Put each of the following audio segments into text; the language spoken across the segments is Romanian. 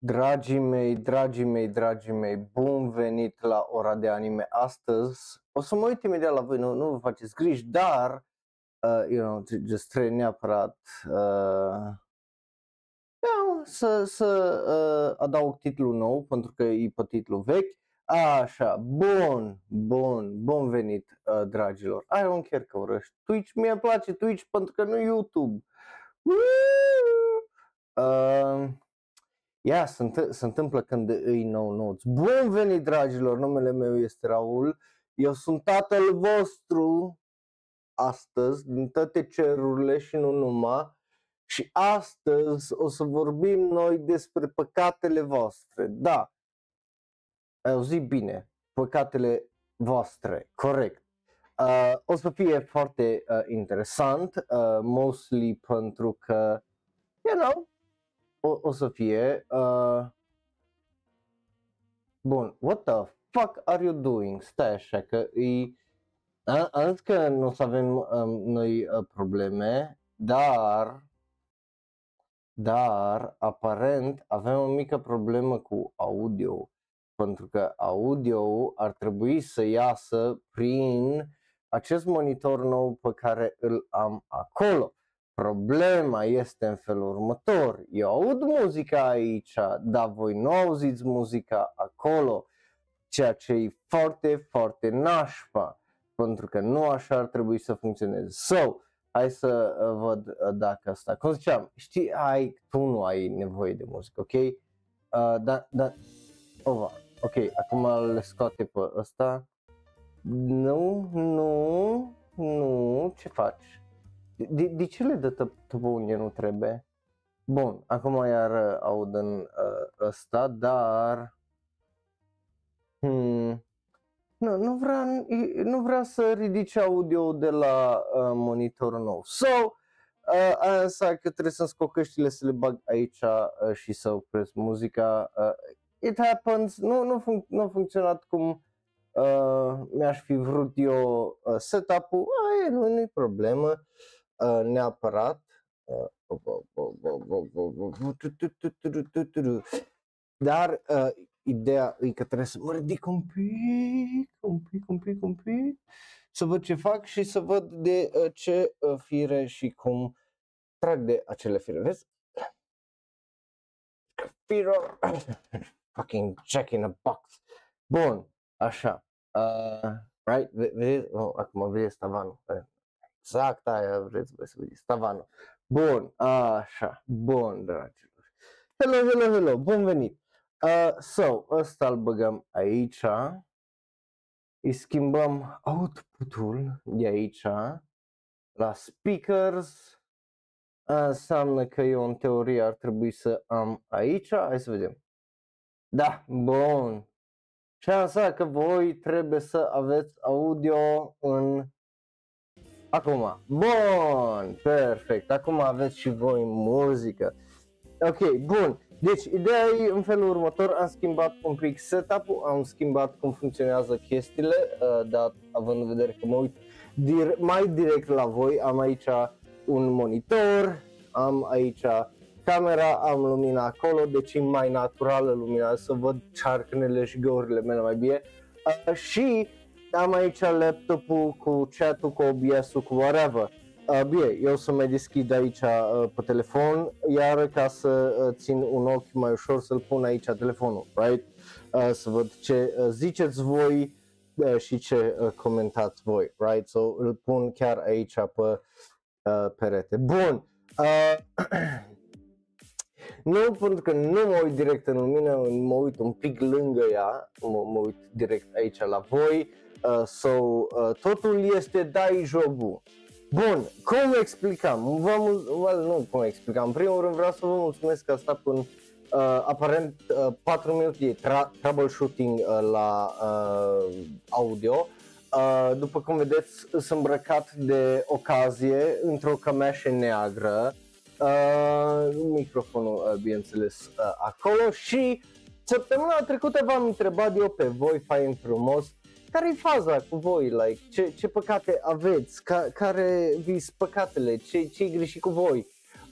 Dragii mei, bun venit la ora de anime. Astăzi o să mă uit imediat la voi, nu vă faceți griji, dar just trebuie neapărat să adaug titlul nou pentru că e pe titlul vechi. Așa, bun venit, dragilor. I don't care că urăști Twitch, mie îmi place Twitch pentru că nu YouTube. Se întâmplă când îi nou-nouți. Bun venit, dragilor, numele meu este Raul, eu sunt tatăl vostru astăzi, din toate cerurile și nu numai, și astăzi o să vorbim noi despre păcatele voastre. Da, ai auzit bine, păcatele voastre, corect. O să fie foarte interesant, mostly pentru că, o să fie, bun, what the fuck are you doing? Stai așa că am zis că nu o să avem noi probleme, dar aparent avem o mică problemă cu audio, pentru că audio ar trebui să iasă prin acest monitor nou pe care îl am acolo. Problema este în felul următor, eu aud muzica aici, dar voi nu auziți muzica acolo, ceea ce e foarte, foarte nașpa, pentru că nu așa ar trebui să funcționeze. So, hai să văd dacă asta, cum ziceam, știi, tu nu ai nevoie de muzică, ok? Ok, acum le scoate pe ăsta. Nu, ce faci? De ce le dă tăpă unde nu trebuie? Bun, acum iar aud în ăsta, dar nu vrea să ridice audio de la monitorul nou. So, asta că trebuie să-mi scot căștile să le bag aici și să opresc muzica. It happens, nu a funcționat cum mi-aș fi vrut eu setup-ul, nu-i problemă neapărat. Dar ideea e că trebuie să mă ridic un pic, să văd ce fac și să văd de ce fire și cum trag de acele fire. Vezi? Fire, fucking jack in a box. Bun, așa. Right? Vezi? Acum vedeți tavanul. Exact aia vreți să vedeți, tavanul. Bun, așa. Bun, dragilor. Hello, bun venit. So, ăsta îl băgăm aici, îi schimbăm output-ul de aici la speakers, înseamnă că eu în teorie ar trebui să am aici, hai să vedem. Da, bun. Și asta că voi trebuie să aveți audio în acum. Bun, perfect, acum aveți și voi muzică. Ok, bun. Deci, ideea e în felul următor, am schimbat un pic setup-ul, am schimbat cum funcționează chestiile, dar având în vedere că mă uit mai direct la voi, am aici un monitor, am aici camera, am lumina acolo, deci e mai naturală lumina, să văd cearcănele și găurile mele mai bine. Și am aici laptopul cu chat-ul, cu OBS-ul, cu whatever. Bine, eu să mai deschid aici pe telefon, iar ca să țin un ochi mai ușor să-l pun aici telefonul, right? Să văd ce ziceți voi și ce comentați voi, right? So îl pun chiar aici pe perete. Bun, nu pentru că nu mă uit direct în lumină, mă uit un pic lângă ea, mă uit direct aici la voi, totul este dai jobul. Bun, cum explicam? Cum explicam? În primul rând vreau să vă mulțumesc că a stat până aparent 4 minute de troubleshooting la audio. După cum vedeți, sunt îmbrăcat de ocazie într-o cămeașă neagră, microfonul bineînțeles acolo, și săptămâna trecută v-am întrebat eu pe voi fain frumos care-i faza cu voi, like, ce păcate aveți, care vi-s păcatele, ce-i greșit cu voi.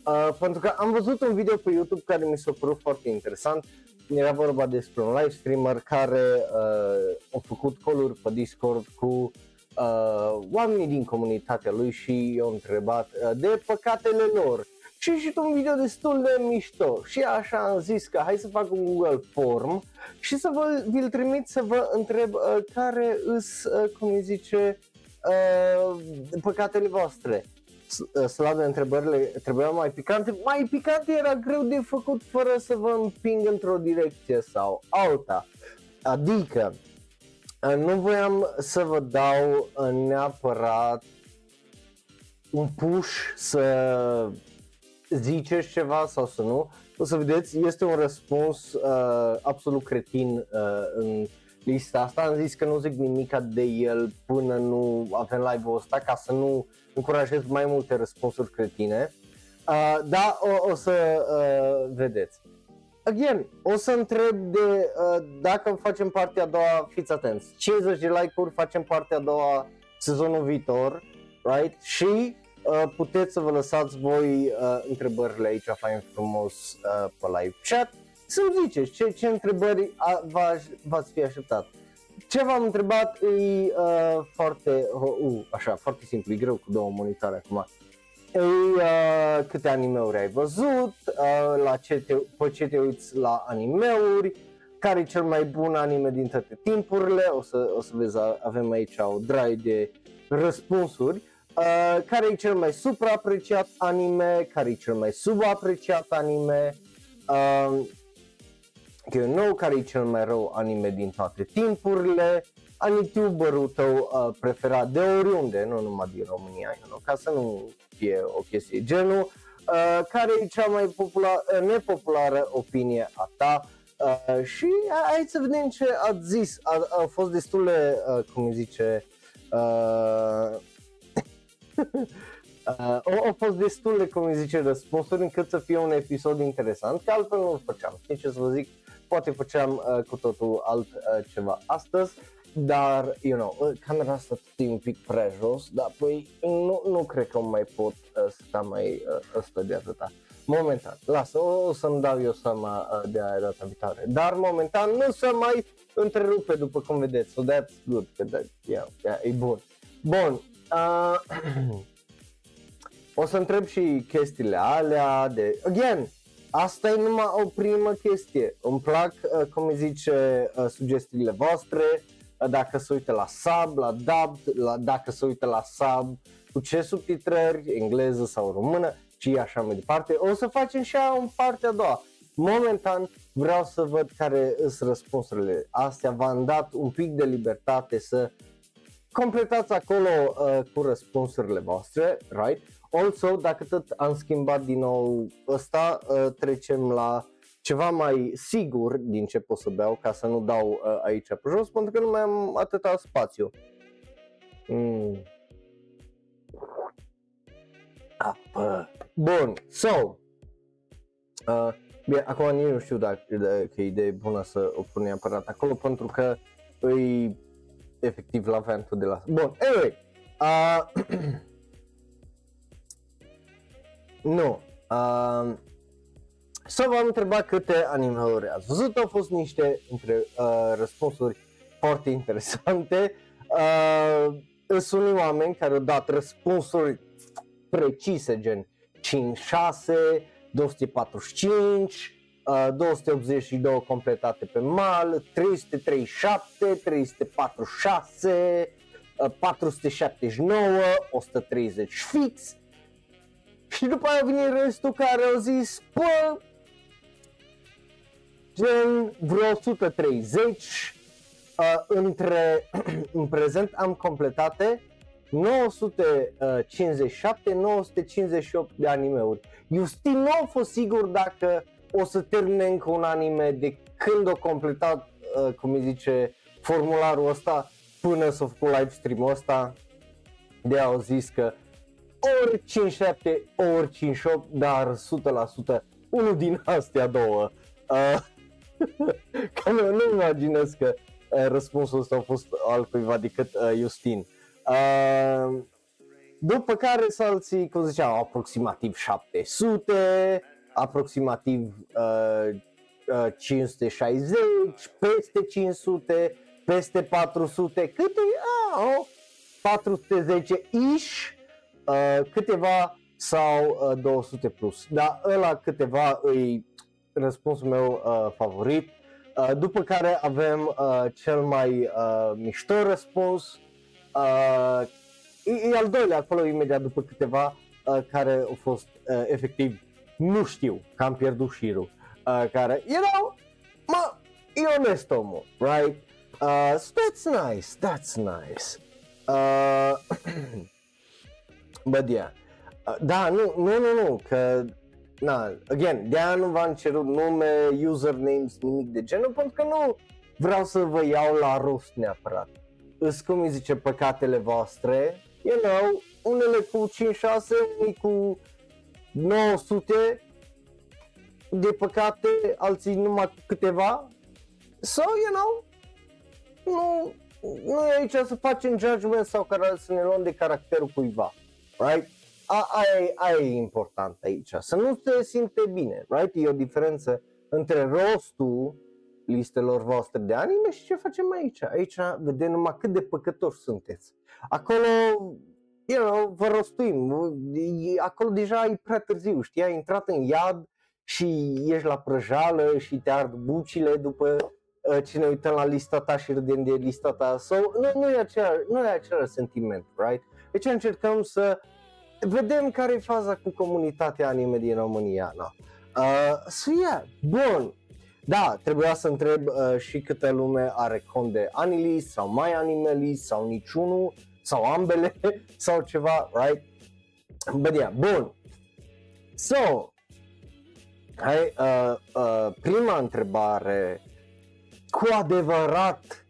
Pentru că am văzut un video pe YouTube care mi s-a părut foarte interesant. Era vorba despre un live streamer care a făcut call-uri pe Discord cu oamenii din comunitatea lui și i-au întrebat de păcatele lor. Și a ieșit un video destul de mișto și așa am zis că hai să fac un Google Form și să vi-l trimit să vă întreb care îs, cum îi zice, păcatele voastre. Să de întrebările trebuiau mai picante. Mai picante era greu de făcut fără să vă împing într-o direcție sau alta. Adică nu voiam să vă dau neapărat un push să ziceți ceva sau să nu. O să vedeți, este un răspuns absolut cretin în lista asta. Am zis că nu zic nimica de el până nu avem live-ul ăsta ca să nu încurajez mai multe răspunsuri cretine. Da, o să vedeți. Again, o să întreb de dacă facem partea a doua, fiți atenți, 50 de like-uri, facem partea a doua sezonul viitor, right? Și puteți să vă lăsați voi întrebările aici fain frumos pe live chat. Să-mi ziceți ce întrebări v-ați fi așteptat. Ce v-am întrebat e foarte, așa, foarte simplu, e greu cu două monitoare acum. Câte anime-uri ai văzut, pe ce te uiți la anime-uri, care e cel mai bun anime din toate timpurile, o să vezi, avem aici o draie de răspunsuri, care e cel mai supraapreciat anime, care e cel mai subapreciat anime, care e cel mai rău anime din toate timpurile, anituberul tău preferat de oriunde, nu numai din România, ca să nu fie o chestie genul, care e cea mai nepopulară opinie a ta și hai să vedem ce ați zis. A fost destul de, cum îi zice, au fost destul de, cum îi zice, răspunsuri încât să fie un episod interesant, că altfel nu-l făceam. Știi ce să vă zic? Poate făceam cu totul altceva astăzi, dar, camera asta e un pic prea jos, dar păi nu cred că mai pot sta mai ăsta de atâta. Momentan, lasă, o să-mi dau eu seama de aia data viitoare, dar momentan nu se mai întrerupe după cum vedeți, so that's good, e bun. Bun, o să întreb și chestiile alea de, again, asta e numai o primă chestie, îmi plac, cum îi zice, sugestiile voastre, dacă se uită la sub, la dubbed, dacă se uită la sub, cu ce subtitrări, engleză sau română și așa mai departe. O să facem și în partea a doua. Momentan vreau să văd care sunt răspunsurile astea, v-am dat un pic de libertate să completați acolo cu răspunsurile voastre, right? Also, dacă tot am schimbat din nou ăsta, trecem la ceva mai sigur din ce pot să beau, ca să nu dau aici pe jos, pentru că nu mai am atâta spațiu. Bun, so, bine, acum nici nu știu dacă e idee bună să o pun neapărat acolo, pentru că îi efectiv la ventul de la... Bun, anyway, nu, să v-am întrebat câte anime-uri ați văzut, au fost niște răspunsuri foarte interesante. Sunt unii oameni care au dat răspunsuri precise, gen 5-6, 245, 282 completate pe mal, 337, 346, 479, 130 fix. Și după aia vine restul care au zis, gen vreo 130, în prezent am completate 957, 958 de anime-uri. Justin nu a fost sigur dacă o să termine încă un anime de când a completat, cum îi zice, formularul ăsta până s-a făcut live stream-ul ăsta. De au zis că ori 57, ori 58, dar 100% unul din astea două. Că nu imaginez că răspunsul ăsta a fost altcuiva decât Justin. După care sunt alții, cum ziceam, aproximativ 700, aproximativ 560, peste 500, peste 400, câte? 410-ish, câteva sau 200 plus. Dar ăla câteva e răspunsul meu favorit. După care avem cel mai mișto răspuns, e al doilea acolo imediat după câteva, care au fost efectiv nu știu că am pierdut șirul, care, e onest omul, right? So that's nice. But yeah. Da, nu, că again, de-aia nu v-am cerut nume, usernames, nimic de genul, pentru că nu vreau să vă iau la rost neapărat. Îs, cum îi zice, păcatele voastre, unele cu 5-6, unii cu 900 de păcate, alții numai cu câteva. So, nu e aici să facem judgment sau să ne luăm de caracterul cuiva, right? Aia e important aici, să nu se simte bine, right? E o diferență între rostul listelor voastre de anime și ce facem aici. Aici vedem numai cât de păcătoși sunteți. Acolo, vă rostuim, acolo deja e prea târziu, știi, ai intrat în iad și ești la prăjală și te ard bucile după ce ne uităm la lista ta și râdem de lista ta. So, nu e același sentiment, right? Deci încercăm să vedem care e faza cu comunitatea anime din România. So yeah, bun. Da, trebuia să întreb și câte lume are cont de Anilist sau My Animalist sau niciunul sau ambele sau ceva, right? But yeah, bun. So, hai, prima întrebare cu adevărat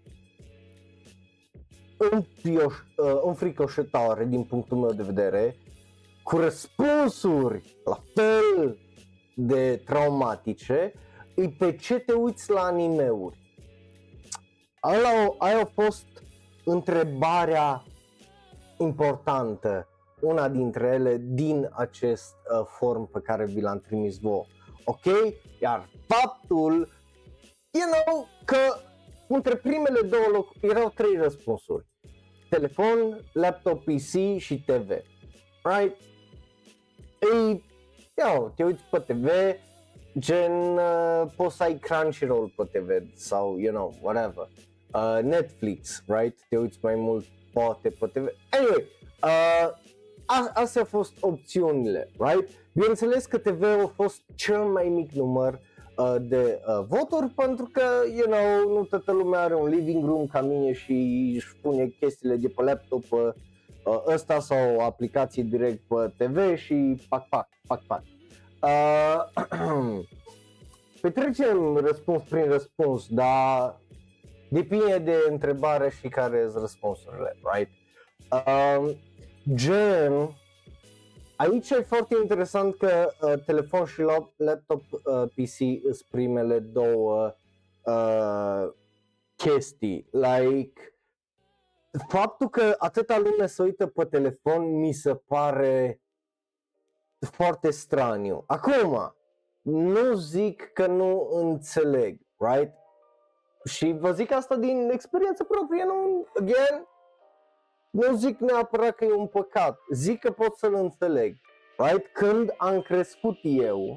înfricoșătoare din punctul meu de vedere, cu răspunsuri la fel de traumatice, e pe ce te uiți la animeuri. Aia a fost întrebarea importantă, una dintre ele din acest form pe care vi l-am trimis vouă. Ok? Iar faptul, că între primele două locuri erau 3 răspunsuri: telefon, laptop, PC și TV. Right? Te uiți pe TV, gen poți să ai Crunchyroll pe TV sau whatever, Netflix, right? Te uiți mai mult poate pe TV. Anyway, astea au fost opțiunile, right? Bineînțeles că TV-ul a fost cel mai mic număr de voturi, pentru că nu toată lumea are un living room ca mine și își pune chestiile de pe laptop pe ăsta sau o aplicație direct pe TV și pac. Petrecem răspuns prin răspuns, dar depinde de întrebare și care sunt răspunsurile, right? Gen, aici e foarte interesant că telefon și laptop PC sunt primele două chestii, like faptul că atâta lume se uită pe telefon mi se pare foarte straniu. Acum, nu zic că nu înțeleg, right? Și vă zic asta din experiență proprie, nu zic neapărat că e un păcat, zic că pot să-l înțeleg, right? Când am crescut eu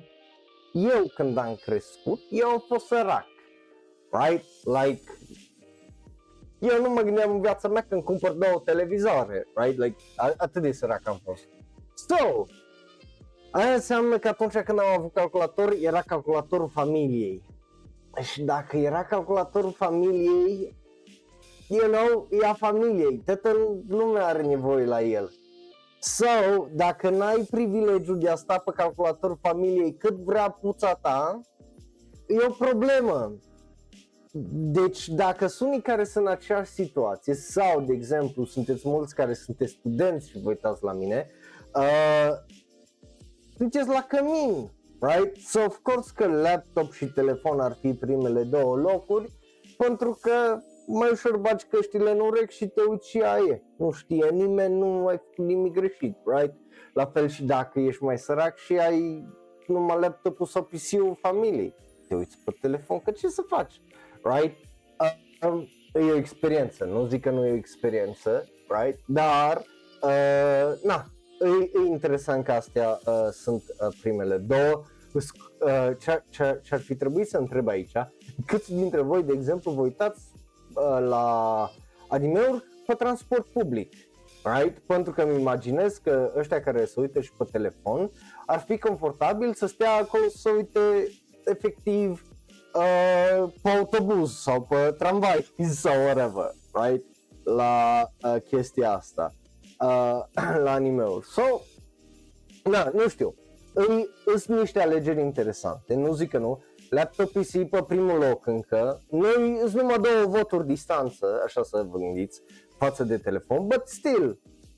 am fost sărac, right? Like, eu nu mă gândeam în viața mea când cumpăr 2 televizoare, right? Like, atât de sărac am fost. So, aia înseamnă că atunci când am avut calculator, era calculatorul familiei. Și dacă era calculatorul familiei, e a familiei, toată lumea are nevoie la el. So, dacă n-ai privilegiul de a sta pe calculatorul familiei cât vrea puța ta, e o problemă. Deci dacă sunt unii care sunt în aceeași situație sau, de exemplu, sunteți mulți care sunteți studenți și vă uitați la mine, sunteți la cămin, right? So, of course că laptop și telefon ar fi primele 2 locuri, pentru că mai ușor bagi căștile în urechi și te uiți și aia e. Nu știe nimeni, nu ai făcut nimic greșit, right? La fel și dacă ești mai sărac și ai numai laptopul sau PC-ul familiei, te uiți pe telefon, că ce să faci, right? E o experiență, nu zic că nu e o experiență, right? Dar, e interesant că astea sunt primele două. Ce-ar fi trebuit să întreb aici, câți dintre voi, de exemplu, vă uitați la anime-uri pe transport public, right? Pentru că îmi imaginez că ăștia care se uită și pe telefon ar fi confortabil să stea acolo să uite efectiv pe autobuz sau pe tramvai sau whatever, right? La chestia asta, la anime-uri. So, nu știu. Sunt niște alegeri interesante, nu zic că nu. Laptop PC pe primul loc încă. Noi sunt numai 2 voturi distanță, așa să vă gândiți, față de telefon, but still,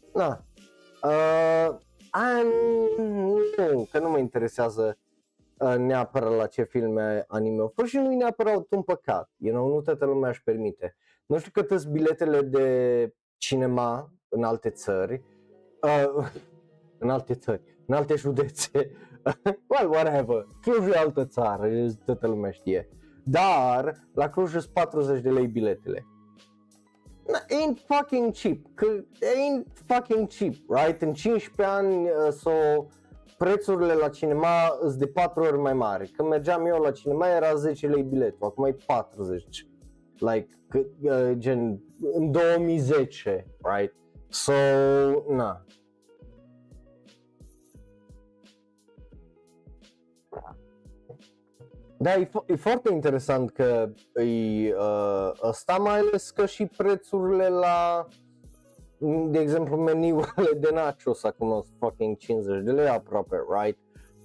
nu, că nu mă interesează neapărat la ce filme anime ofer și nu e neapărat un păcat, nu toată lumea își permite. Nu știu cât sunt biletele de cinema în alte țări, în alte județe, well, whatever, Cluj e altă țară, toată lumea știe, dar la Cluj sunt 40 de lei biletele. Ain't fucking cheap, ain't fucking cheap, right? În 15 ani prețurile la cinema sunt de 4 ori mai mari. Când mergeam eu la cinema era 10 lei biletul, acum e 40, like, gen în 2010, right? So, Da, e foarte interesant că ăsta, mai ales că și prețurile la, de exemplu, meniurile de nachos acum sunt fucking 50 de lei aproape, right?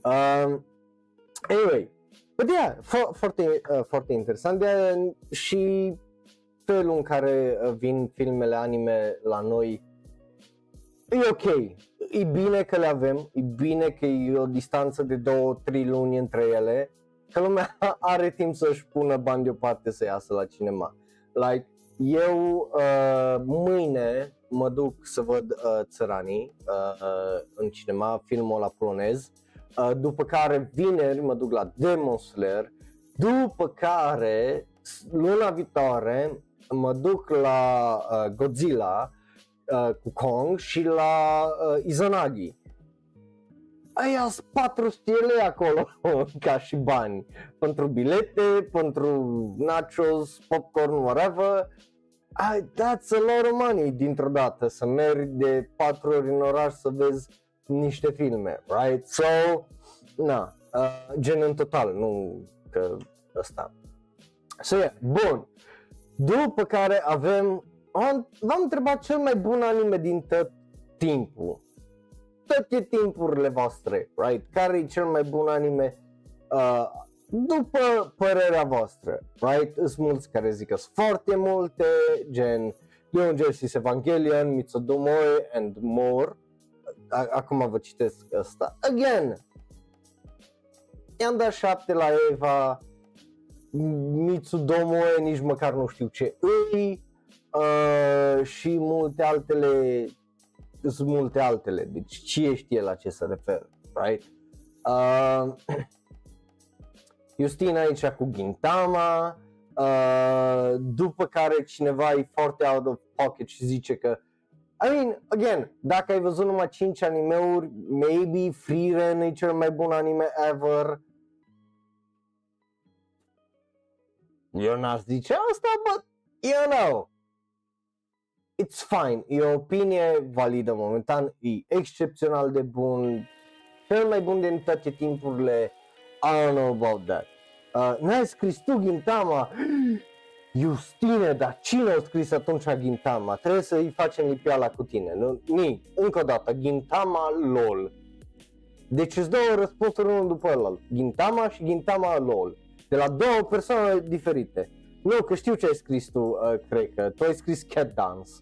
Anyway, but yeah, foarte interesant, de și felul în care vin filmele anime la noi e ok, e bine că le avem, e bine că e o distanță de 2-3 luni între ele, că lumea are timp să-și pună bani deoparte să iasă la cinema. Like, eu mâine mă duc să văd Țăranii în cinema, filmul ăla polonez, după care vineri mă duc la Demon Slayer, după care luna viitoare mă duc la Godzilla cu Kong și la Izanagi. Aia sunt 400 lei acolo ca și bani pentru bilete, pentru nachos, popcorn, whatever. That's a lot of money dintr-o dată să mergi de 4 ori în oraș să vezi niște filme, right? So, gen în total, nu că ăsta. So, yeah, bun. După care v-am întrebat cel mai bun anime din tot timpul. Toate timpurile voastre, right? Care e cel mai bun anime după părerea voastră, right? Sunt mulți care zic că sunt foarte multe, gen Neon Genesis Evangelion, Mitsudomoe and more. Acum vă citesc ăsta. Again, i-am dat 7 la Eva, Mitsudomoe nici măcar nu știu ce îi, și sunt multe altele, deci cine știe la ce se referă, right? Justin aici cu Gintama, după care cineva e foarte out of pocket și zice că, I mean, again, dacă ai văzut numai 5 anime-uri, maybe Frieren e cel mai bun anime ever. Eu n-aș zice asta, but you know, it's fine, e o opinie validă momentan, e excepțional de bun, cel mai bun din toate timpurile, I don't know about that. N-ai scris tu Gintama? Justine, dar cine a scris atunci Gintama? Trebuie să-i facem lipiala cu tine, nu? Încă o dată, Gintama LOL. Deci îți două răspunsuri unul după ălalt, Gintama și Gintama LOL, de la două persoane diferite. Nu, că știu ce ai scris tu, cred că tu ai scris Cat Dance.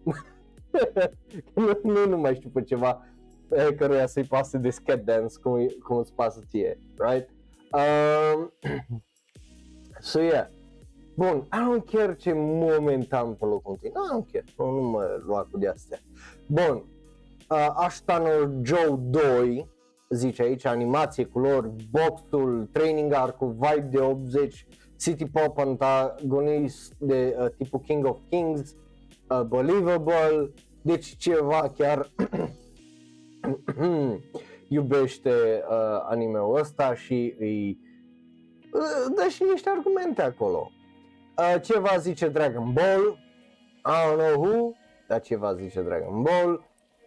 nu mai știu pe ceva căruia să-i pasă de Cat Dance cum îți pasă ție, right? So yeah, Bun, I don't care ce momentan pe locul întâi, I don't care, nu mă lua cu de-astea. Bun, Ashtano Joe 2, zice aici, animație, culori, boxul, training arc-ul, vibe de 80, city pop, antagonist de tipul King of Kings, believable, deci ceva chiar iubește anime-ul ăsta și îi dă și niște argumente acolo. Ceva zice Dragon Ball, I don't know who, dar ceva zice Dragon Ball.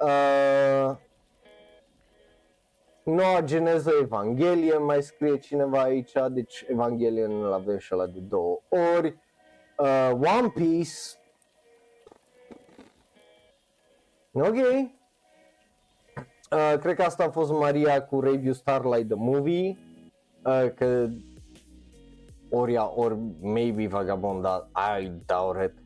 Noua geneză Evangelion, mai scrie cineva aici, deci Evangelion îl avem și ăla de 2 ori. One Piece, ok. Cred că asta a fost Maria cu Review Starlight the Movie, că ori ea, ori maybe Vagabond, I doubt it.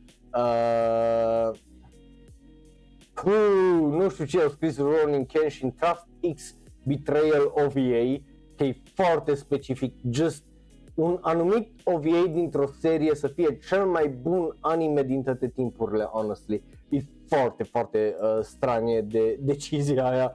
Nu știu ce au scris Ronin Kenshin, Trust X Betrayal OVA, că e foarte specific, just un anumit OVA dintr-o serie să fie cel mai bun anime din toate timpurile, honestly. E foarte, foarte stranie de decizia aia.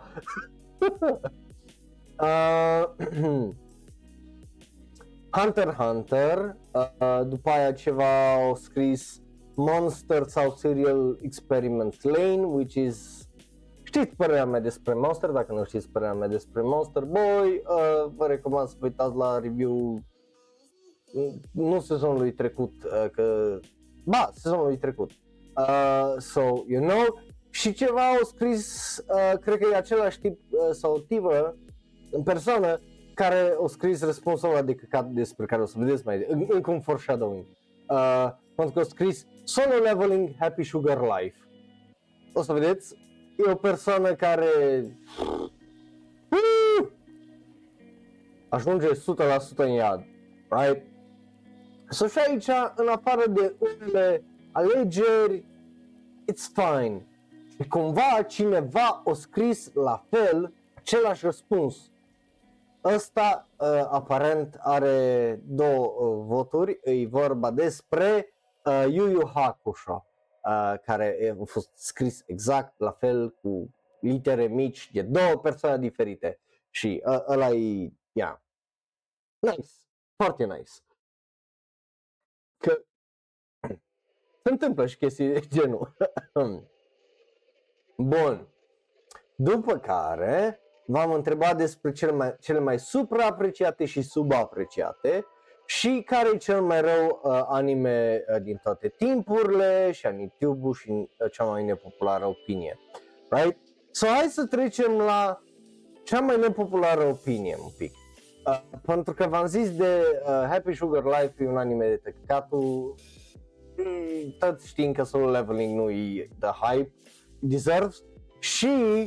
Hunter x Hunter, după aia ceva au scris Monster sau Serial Experiments Lane, which is, știți părerea mea despre Monster, dacă nu știți părerea mea despre Monster Boy, vă recomand să vă uitați la review, nu sezonului trecut, sezonului trecut, so, you know, și ceva au scris, cred că e același tip sau tipă în persoană care au scris răspunsul ăla de căcat despre care o să vedeți mai încă un foreshadowing, pentru că au scris Solo Leveling Happy Sugar Life. O să vedeți, e o persoană care ajunge 100% în iad, right? So și aici, în afară de unele alegeri, it's fine. Și cumva cineva a scris la fel același răspuns. Ăsta aparent are 2 voturi, e vorba despre Yu Yu Hakusho, care a fost scris exact la fel cu litere mici de 2 persoane diferite și ăla e, yeah, nice, foarte nice. Că se întâmplă și chestii de genul. Bun, după care v-am întrebat despre cele mai supraapreciate și subapreciate și care e cel mai rău anime din toate timpurile și Anitube-ul și cea mai nepopulară opinie, right? So hai să trecem la cea mai nepopulară opinie un pic, pentru că v-am zis de Happy Sugar Life e un anime de tăcatul, toți știm că Solo Leveling nu e the hype deserves și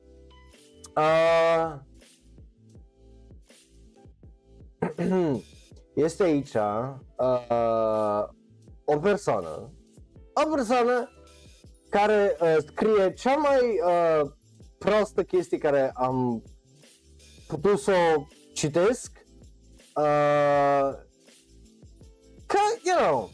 este aici o persoană care scrie cea mai prostă chestie care am putut să o citesc, că, you know,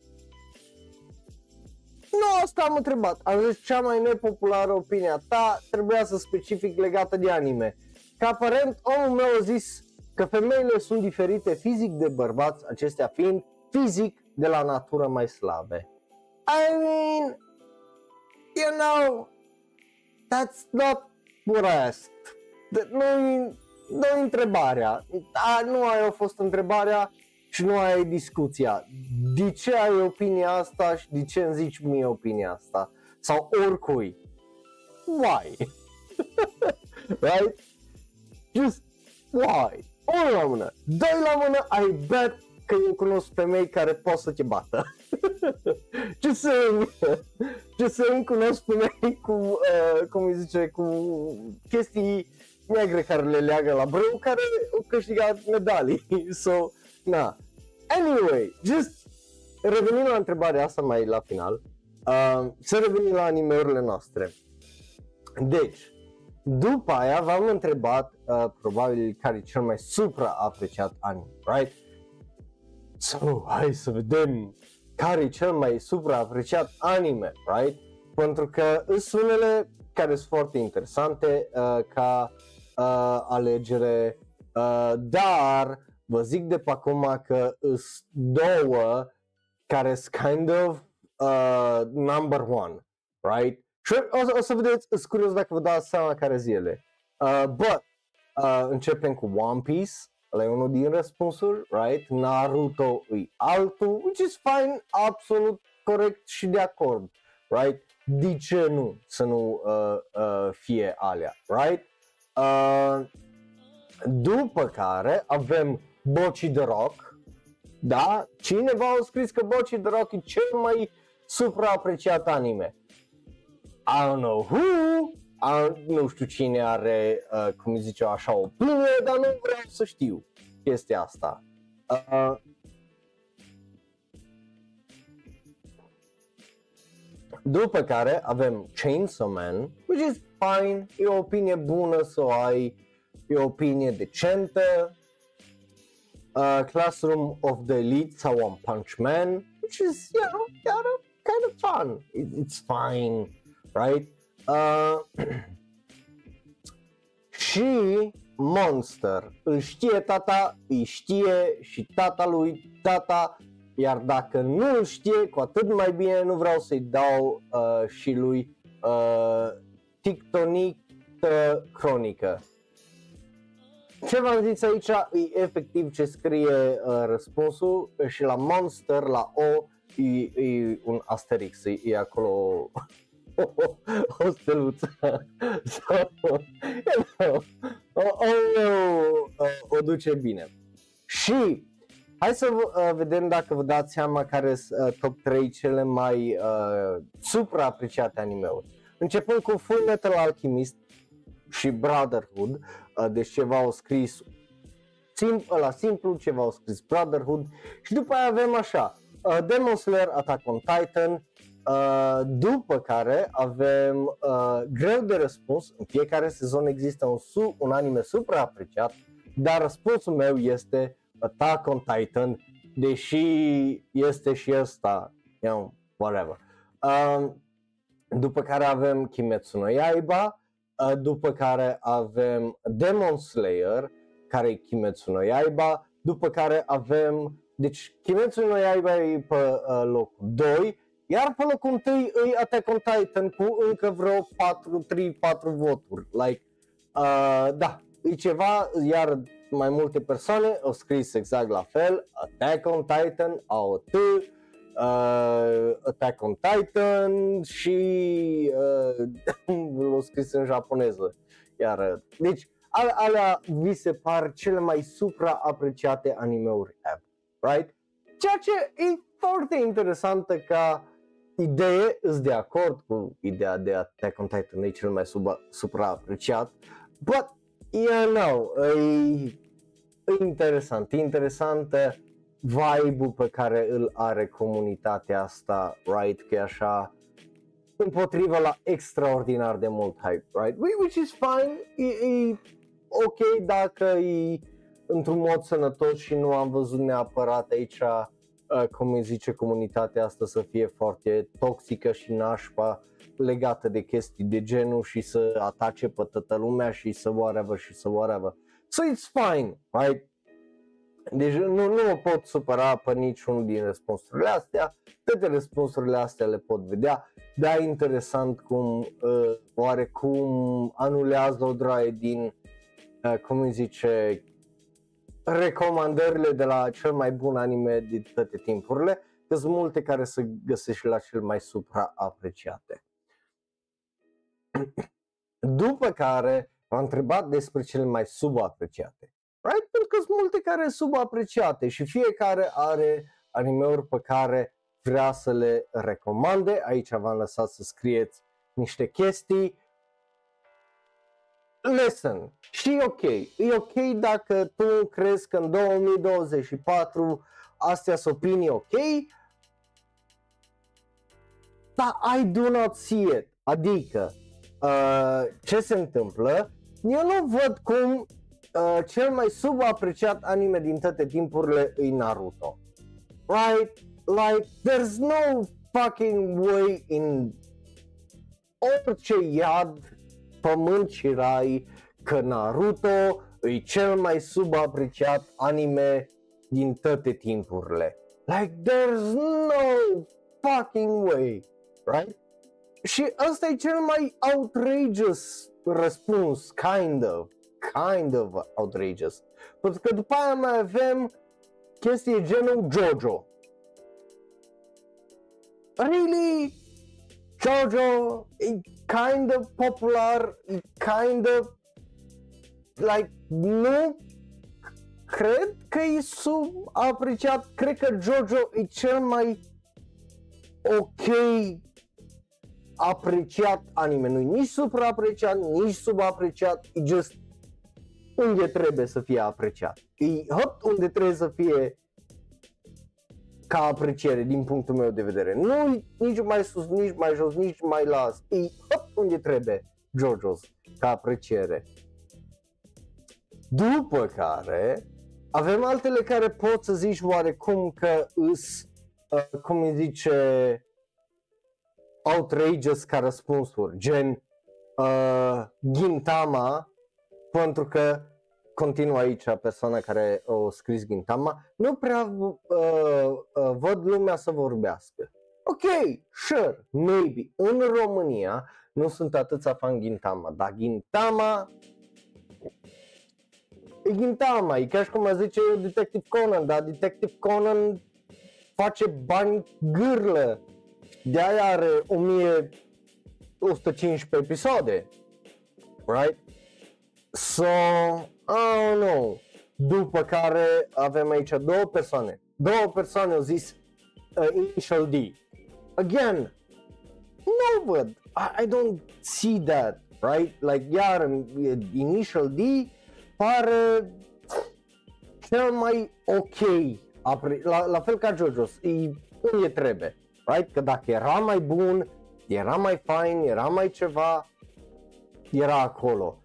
nu asta am întrebat, am zis cea mai nepopulară opinia ta trebuia să specific legată de anime, că aparent omul meu a zis că femeile sunt diferite fizic de bărbați, acestea fiind fizic de la natură mai slabe. I mean, you know, that's not what I asked. Nu întrebarea, nu aia a fost întrebarea și nu aia e discuția. De ce ai opinia asta și de ce îmi zici mie opinia asta? Sau oricui. Why? Right? Just why? Unu la mână, 2 la mână, I bet că eu cunosc femei care pot să te bată. Just saying, cunosc femei cu, cum îi zice, cu chestii negre care le leagă la brâu, care au câștigat medalii. So, na. Anyway, just revenind la întrebarea asta mai la final, să revenim la anime-urile noastre. Deci, după aia v-am întrebat probabil care e cel mai supraapreciat anime, right? So, hai să vedem care e cel mai supraapreciat anime, right? Pentru că sunt unele care sunt foarte interesante ca alegere, dar vă zic de pe acum că sunt două care sunt kind of number one, right? Și o să vedeți, sunt curios dacă vă dați seama care sunt ele. But începem cu One Piece, ăla e unul din răspunsuri, right? Naruto e altul, which is fine, absolut corect și de acord, right? De ce nu să nu fie alea, right? După care avem Bocchi the Rock, da? Cineva a scris că Bocchi the Rock e cel mai supraapreciat anime. I don't know who, nu știu cine are, cum îi zice, așa o opinie, dar nu vreau să știu chestia asta. După care avem Chainsaw Man, which is fine, e o opinie bună să o ai, e o opinie decentă. Classroom of the Elite sau One Punch Man, which is, you know, kind of fun, it's fine, right? Și Monster, îl știe tata, îi știe și tata lui tata, iar dacă nu îl știe, cu atât mai bine, nu vreau să-i dau și lui Tictonică Cronică. Ce v-am zis aici e efectiv ce scrie răspunsul și la Monster, la O, e un asterix, e acolo o steluță. O duce bine. Și hai să vedem dacă vă dați seama care sunt top 3 cele mai supraapreciate anime-uri. Începând cu Full Metal Alchemist și Brotherhood, deci ceva au scris simplu, ceva au scris Brotherhood și după aia avem așa Demon Slayer, Attack on Titan, după care avem greu de răspuns, în fiecare sezon există un anime supraapreciat, dar răspunsul meu este Attack on Titan, deși este și ăsta, you know, whatever. După care avem Kimetsu no Yaiba, după care avem Demon Slayer, care e Kimetsu no Yaiba, după care avem, deci Kimetsu no Yaiba e pe locul 2, iar pe locul 1 e Attack on Titan cu încă vreo 3-4 voturi, like, da, e ceva, iar mai multe persoane au scris exact la fel, Attack on Titan, AOT, Attack on Titan și l-au scris în japoneză, iar, deci, alea vi se par cele mai supraapreciate anime-uri ever, right? Ceea ce e foarte interesantă ca idee, îs de acord cu ideea de Attack on Titan, e cel mai supraapreciat, but, you know, e interesantă vibe-ul pe care îl are comunitatea asta, right, că e așa împotriva la extraordinar de mult hype, right, which is fine, e ok dacă e într-un mod sănătos și nu am văzut neapărat aici, cum îi zice comunitatea asta, să fie foarte toxică și nașpa legată de chestii de genul și să atace pe toată lumea și să whatever. So it's fine, right? Deci nu mă pot supăra pe niciunul din răspunsurile astea, toate răspunsurile astea le pot vedea, dar e interesant cum oarecum anulează o draie din, cum îi zice, recomandările de la cel mai bun anime din toate timpurile, că sunt multe care se găsesc la cel mai supraapreciate. După care m-am întrebat despre cele mai subapreciate, right? Pentru că sunt multe care sunt subapreciate și fiecare are anime-uri pe care vrea să le recomande. Aici v-am lăsat să scrieți niște chestii. Listen, și e ok dacă tu crezi că în 2024 astea sunt opinii ok, dar I do not see it, adică ce se întâmplă, eu nu văd cum cel mai subapreciat anime din toate timpurile e Naruto, right? Like, there's no fucking way in orice iad, pământ și rai că Naruto e cel mai subapreciat anime din toate timpurile. Like, there's no fucking way, right? Și ăsta e cel mai outrageous răspuns, kind of outrageous. Pentru că după aia mai avem chestii genul JoJo. Really? JoJo e kind of popular, e kind of like, nu cred că e subapreciat, cred că JoJo e cel mai ok apreciat anime, nu e nici supraapreciat, nici subapreciat, e just unde trebuie să fie apreciat, e unde trebuie să fie ca apreciere din punctul meu de vedere, nu nici mai sus, nici mai jos, nici mai las, e unde trebuie JoJo's ca apreciere. După care avem altele care pot să zici oarecum că îs, cum îi zice, outrageous ca răspunsuri, gen Gintama, pentru că continuă aici persoana care a scris Gintama, nu prea văd lumea să vorbească. Ok, sure, maybe, în România nu sunt atâția fan Gintama, dar Gintama e Gintama, e ca și cum a zice Detective Conan, dar Detective Conan face bani gârlă, de-aia are 1115 episoade, right? So, I don't know. După care avem aici două persoane au zis Initial D. Again, nu văd, I don't see that, right? Like, iar Initial D pare cel mai ok, la fel ca JoJo's, e unde trebuie, right? Că dacă era mai bun, era mai fain, era mai ceva, era acolo.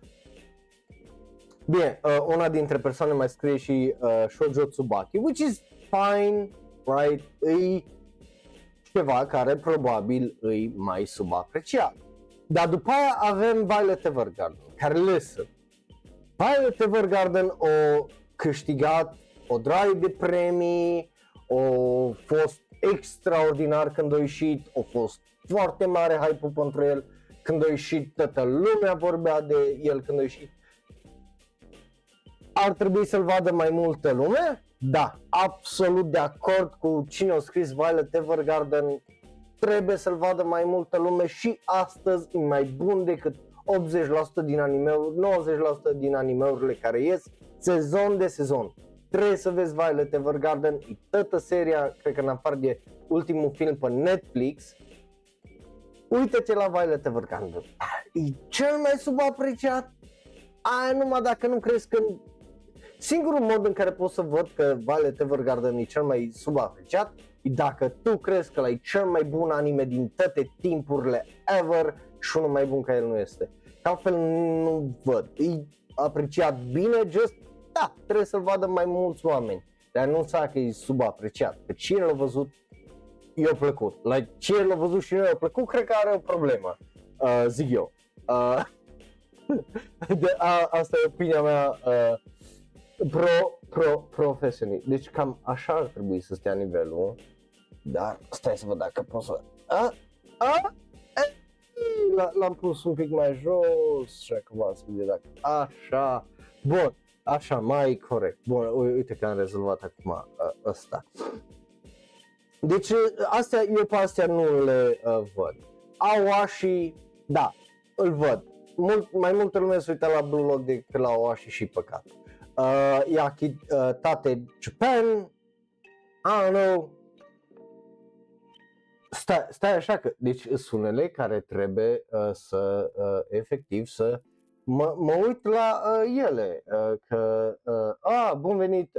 Bine, una dintre persoane mai scrie și Shoujo Tsubaki, which is fine, right? E ceva care probabil e mai subapreciat. Dar după aia avem Violet Evergarden, care listen. Violet Evergarden o câștigat o draie de premii, a fost extraordinar când a ieșit, a fost foarte mare hype-ul pentru el când a ieșit, toată lumea vorbea de el când a ieșit. Ar trebui să-l vadă mai multă lume? Da, absolut de acord cu cine a scris Violet Evergarden, trebuie să-l vadă mai multă lume și astăzi e mai bun decât 80% din anime-uri, 90% din anime-urile care ies sezon de sezon. Trebuie să vezi Violet Evergarden, e toată seria, cred că în afară de ultimul film pe Netflix. Uite-te la Violet Evergarden, e cel mai subapreciat, aia numai dacă nu crezi că... Singurul mod în care pot să văd că Violet Evergarden e cel mai subapreciat e dacă tu crezi că e cel mai bun anime din toate timpurile ever și unul mai bun ca el nu este. Că altfel nu văd, e apreciat bine, just, da, trebuie să-l vadă mai mulți oameni, dar nu înseamnă că e subapreciat, că cine l-a văzut i-a plăcut, like, cine l-a văzut și nu i-a plăcut, cred că are o problemă, zic eu. Asta e opinia mea profesionist, deci cam așa ar trebui să stea nivelul, dar stai să văd dacă pot să... L-am pus un pic mai jos și acum să vedem dacă... Așa, bun, așa, mai corect, bun, uite că am rezolvat acum ăsta. Deci astea, eu pe astea nu le văd. Aoashi, da, îl văd. Mai multă lume se uită la Blue Lock decât la Aoashi și păcat. Tate Japan, I don't know. Stai așa că, deci sunt unele care trebuie să efectiv să mă uit la ele, că bun venit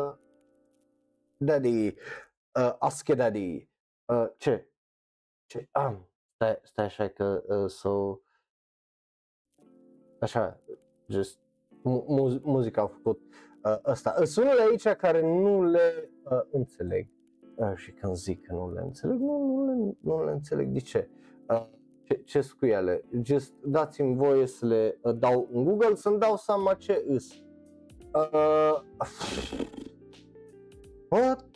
Daddy, Aske Daddy, ce? Stai așa că așa, just muzica a făcut ăsta. Sunt unele aici care nu le înțeleg. și când zic că nu le înțeleg, nu le înțeleg. De ce? Ce cu ele? Just dați-mi voie să le dau în Google să-mi dau seama ce îs. What?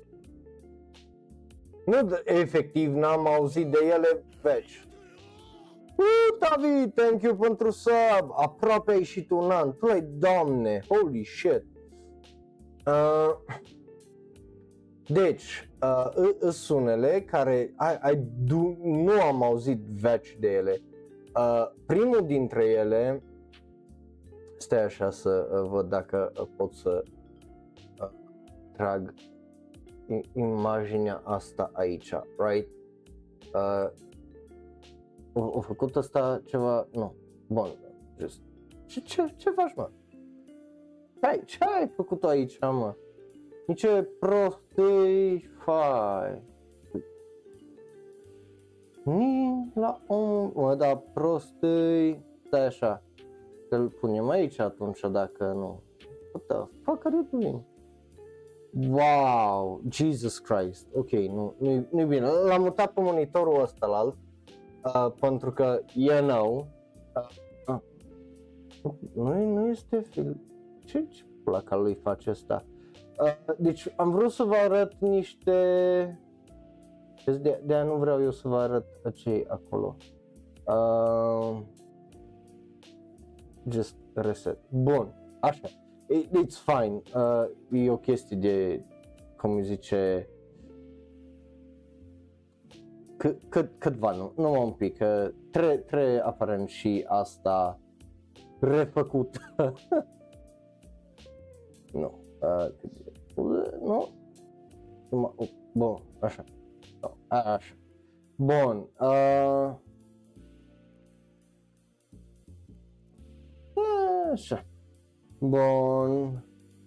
Nu, efectiv n-am auzit de ele veci. David, thank you pentru sub. Aproape ai ieșit un an. Plăi, doamne, holy shit. Deci, sunele care nu am auzit veci de ele. Primul dintre ele, stai așa să văd dacă pot să trag imaginea asta aici, right? Au făcut asta ceva, nu, bun, just, ce faci, mă? Hai, ce ai făcut aici, mă? Nici prostii, fai. Ni la om, mă, da, prostii, stai așa, să-l punem aici atunci dacă nu. What the fuck are you doing? Wow, Jesus Christ, ok, nu-i bine, l-am mutat pe monitorul ăsta la alt, pentru că, nu este film, ce placa lui face asta? Deci am vrut să vă arăt niște, de-aia nu vreau eu să vă arăt ce acolo, just reset, bun, așa. It's fine, e o chestie de, cum îi zice, câtva, nu un pic, trebuie aparent și asta refăcut. Nu, nu, bun, așa, așa, bun, așa. Bun.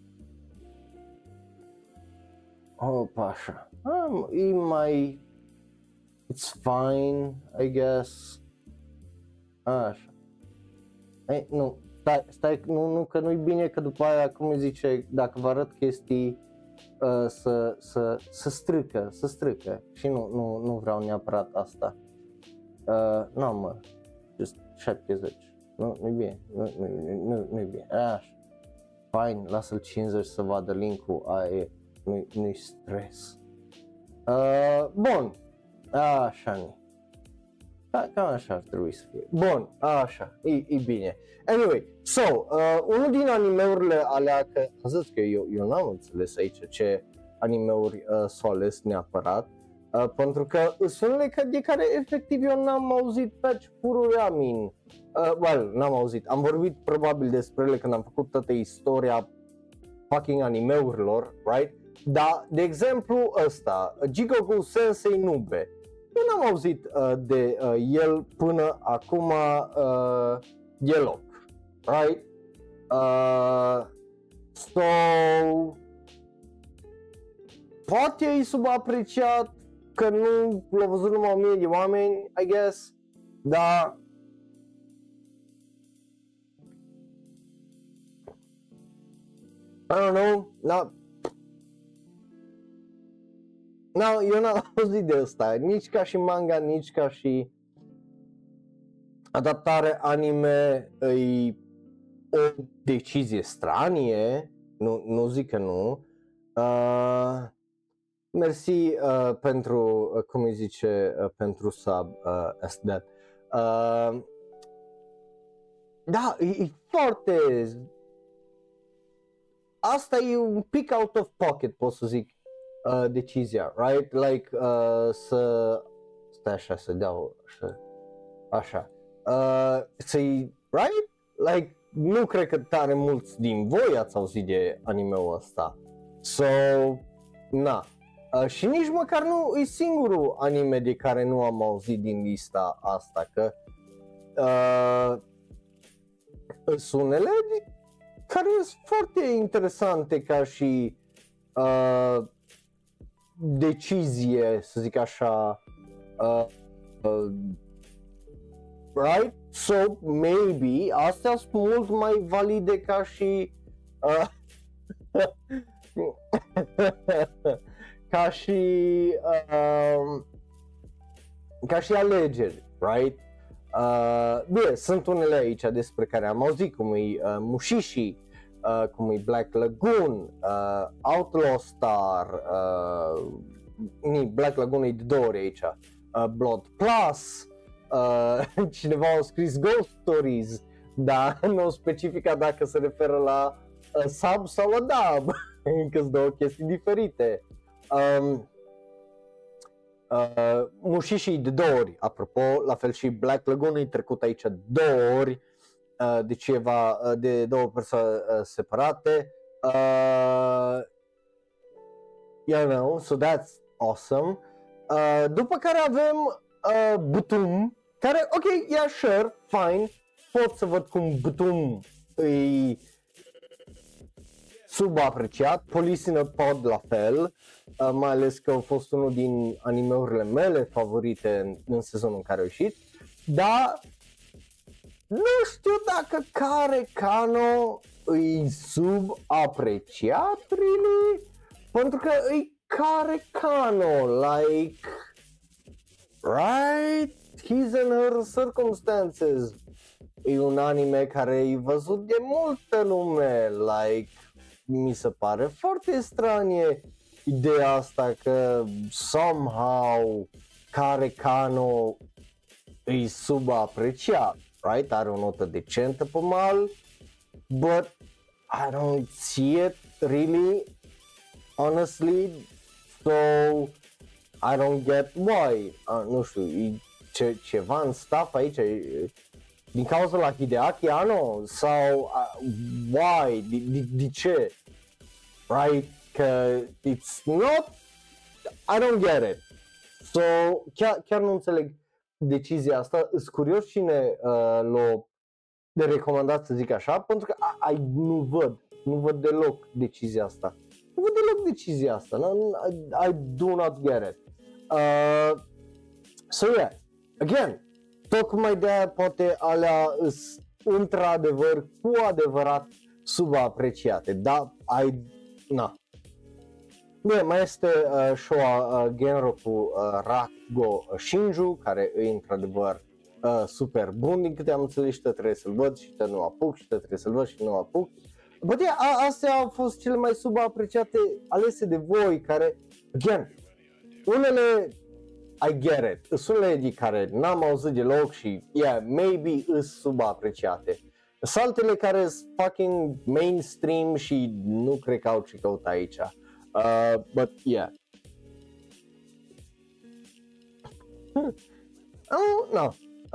Opa, așa. E mai... It's fine, I guess. Așa. Ei, nu, stai, nu, că nu-i bine că după aia, cum îi zice, dacă vă arăt chestii, să strică. Și nu vreau neapărat asta. Nu, mă, just 70. Nu-i bine, nu-i bine. Așa. Fine, lasă-l 50 să vadă link-ul, aia nu-i stres. Bun, așa cam așa ar trebui să fie. Bun, așa, e bine. Anyway, so, unul din animeurile alea, că am zis că eu n-am înțeles aici ce animeuri s-au ales neapărat, pentru că sunt unele de care efectiv eu n-am auzit pe purul amin. N-am auzit, am vorbit probabil despre ele când am făcut toată istoria fucking animeurilor, right? Dar, de exemplu ăsta, Jigoku Sensei Nube, eu n-am auzit de el până acum deloc, right? So, poate e subapreciat, că nu l-au văzut numai 1000 de oameni, I guess, dar I don't know, eu n-am auzit de asta, nici ca și manga, nici ca și adaptare anime, e o decizie stranie, nu zic că nu. Mersi pentru, cum îi zice, pentru sub, Asdat. Da, e foarte... Asta e un pic out of pocket, pot să zic, decizia, right? Like, stai așa, să dau așa. Să-i, right? Like, nu cred că tare mulți din voi ați auzit de anime-ul ăsta. So, na. Și nici măcar nu e singurul anime de care nu am auzit din lista asta, că sunt unele care sunt foarte interesante ca și decizie, să zic așa, right? So, maybe, astea sunt mult mai valide ca și ca și alegeri, right? Bine, sunt unele aici despre care am auzit, cum e Mushishi, cum e Black Lagoon, Outlaw Star, Black Lagoon e de 2 ori aici, Blood Plus, cineva a scris Ghost Stories, dar nu specifica dacă se referă la sub sau la dub, încă-s două chestii diferite. Mushishi de 2 ori, apropo, la fel și Black Lagoon e trecut aici 2 ori, de 2 persoane separate. You know, so that's awesome. După care avem Butum, care, ok, yeah, sure, fine, pot să văd cum Butum e subapreciat, Police in a Pod la fel, mai ales că a fost unul din animeurile mele favorite în sezonul în care a ieșit, dar nu știu dacă Kare Kano e subapreciat, really? Pentru că e Kare Kano, like, right? His and Her Circumstances e un anime care e văzut de multă lume, like, mi se pare foarte stranie ideea asta că somehow Kare Kano e subapreciat, right? Are o notă decentă pe mal, but I don't see it really, honestly, so I don't get why. Nu știu, e ceva în stuff aici, din cauza la Hideaki Anno sau why, de ce, right? Că it's not, I don't get it. So chiar nu înțeleg decizia asta, sunt curios cine l-a de recomandat, să zic așa, pentru că nu văd deloc decizia asta. Nu văd deloc decizia asta, I do not get it. So yeah, again, tocmai de-aia poate alea sunt într-adevăr, cu adevărat subapreciate, dar Bine, mai este show Genroku Rakugo Shinju, care e într-adevăr super bun, din câte am înțeles, și trebuie să-l văd și nu apuc, și trebuie să-l văd și nu apuc. But yeah, astea au fost cele mai subapreciate alese de voi, care, again, unele I get it, sunt unele de care n-am auzit deloc și, yeah, maybe sunt subapreciate. Sunt altele care sunt fucking mainstream și nu cred că au ce căuta aici. But yeah. No.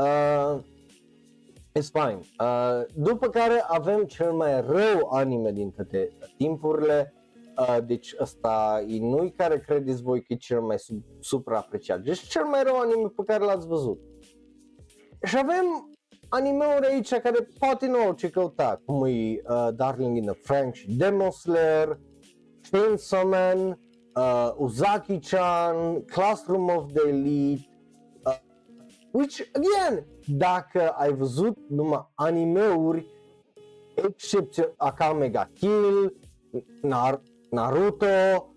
It's fine. După care avem cel mai rău anime din toate timpurile. Deci ăsta e nu-i care credeți voi că e cel mai supraapreciat. Deci cel mai rău anime pe care l-ați văzut. Și avem anime-uri aici care poate nu au ce căuta, cum e Darling in the Franxx și Demon Slayer, Chainsaw Man, Uzaki-chan, Classroom of the Elite, which, again, dacă ai văzut numai anime-uri, excepție Akame ga Kill, Naruto,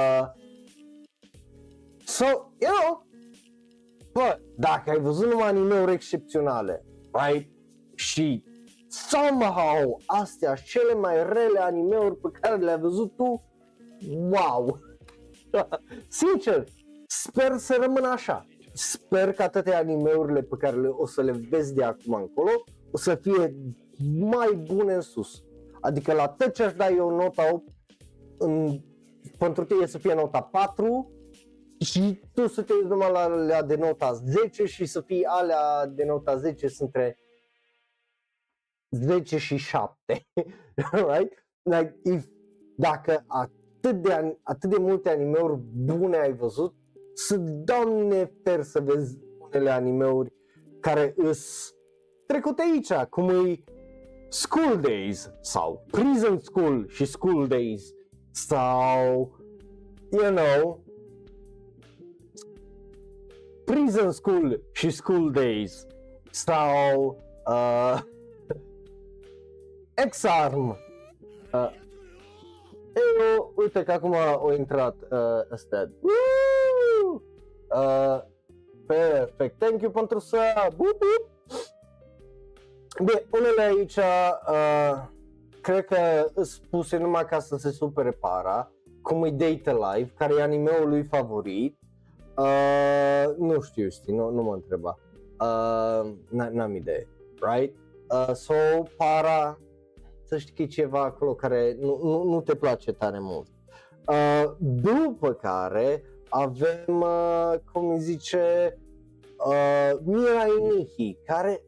so, you know, but dacă ai văzut numai anime-uri excepționale, right, și somehow astea cele mai rele anime-uri pe care le-ai văzut tu, wow! Sincer, sper să rămână așa. Sper că atâtea anime-urile pe care o să le vezi de acum încolo o să fie mai bune în sus. Adică la tot ce aș da eu nota 8, pentru tine să fie nota 4 și tu să te uiți numai la alea de nota 10 și să fie alea de nota 10 sunt între 10 și 7. Right? Like, dacă atât de multe anime-uri bune ai văzut, să Doamne fer să vezi unele anime-uri care îs trecute aici, cum e School Days sau Prison School și School Days sau, you know, Prison School și School Days sau X-Arm. uite că acum a intrat ăsta. Perfect, thank you pentru să... Bine, unele aici cred că îți puse numai ca să se supere para, cum e Date Alive, care e anime-ul lui favorit. Nu știu, nu mă întreba. N-am idee, right? So, para, să știi că e ceva acolo care nu te place tare mult. După care avem, cum îi zice, Mirai Nikki, care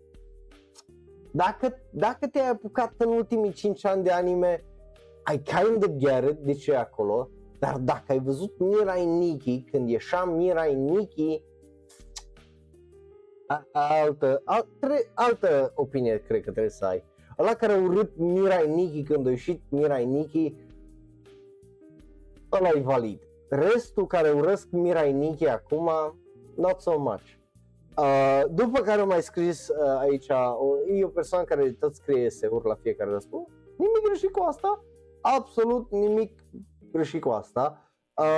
dacă te-ai apucat în ultimii 5 ani de anime, I kind of get it de ce e acolo, dar dacă ai văzut Mirai Nikki, când ieșea Mirai Nikki, altă opinie cred că trebuie să ai. Ăla care a urât Mirai Nikki când a ieșit Mirai Nikki, ăla e valid. Restul care urăsc Mirai Nikki acum, not so much. După care am mai scris aici, e o persoană care tot scrie eseuri la fiecare răspuns. Nimic greșit cu asta, absolut nimic greșit cu asta.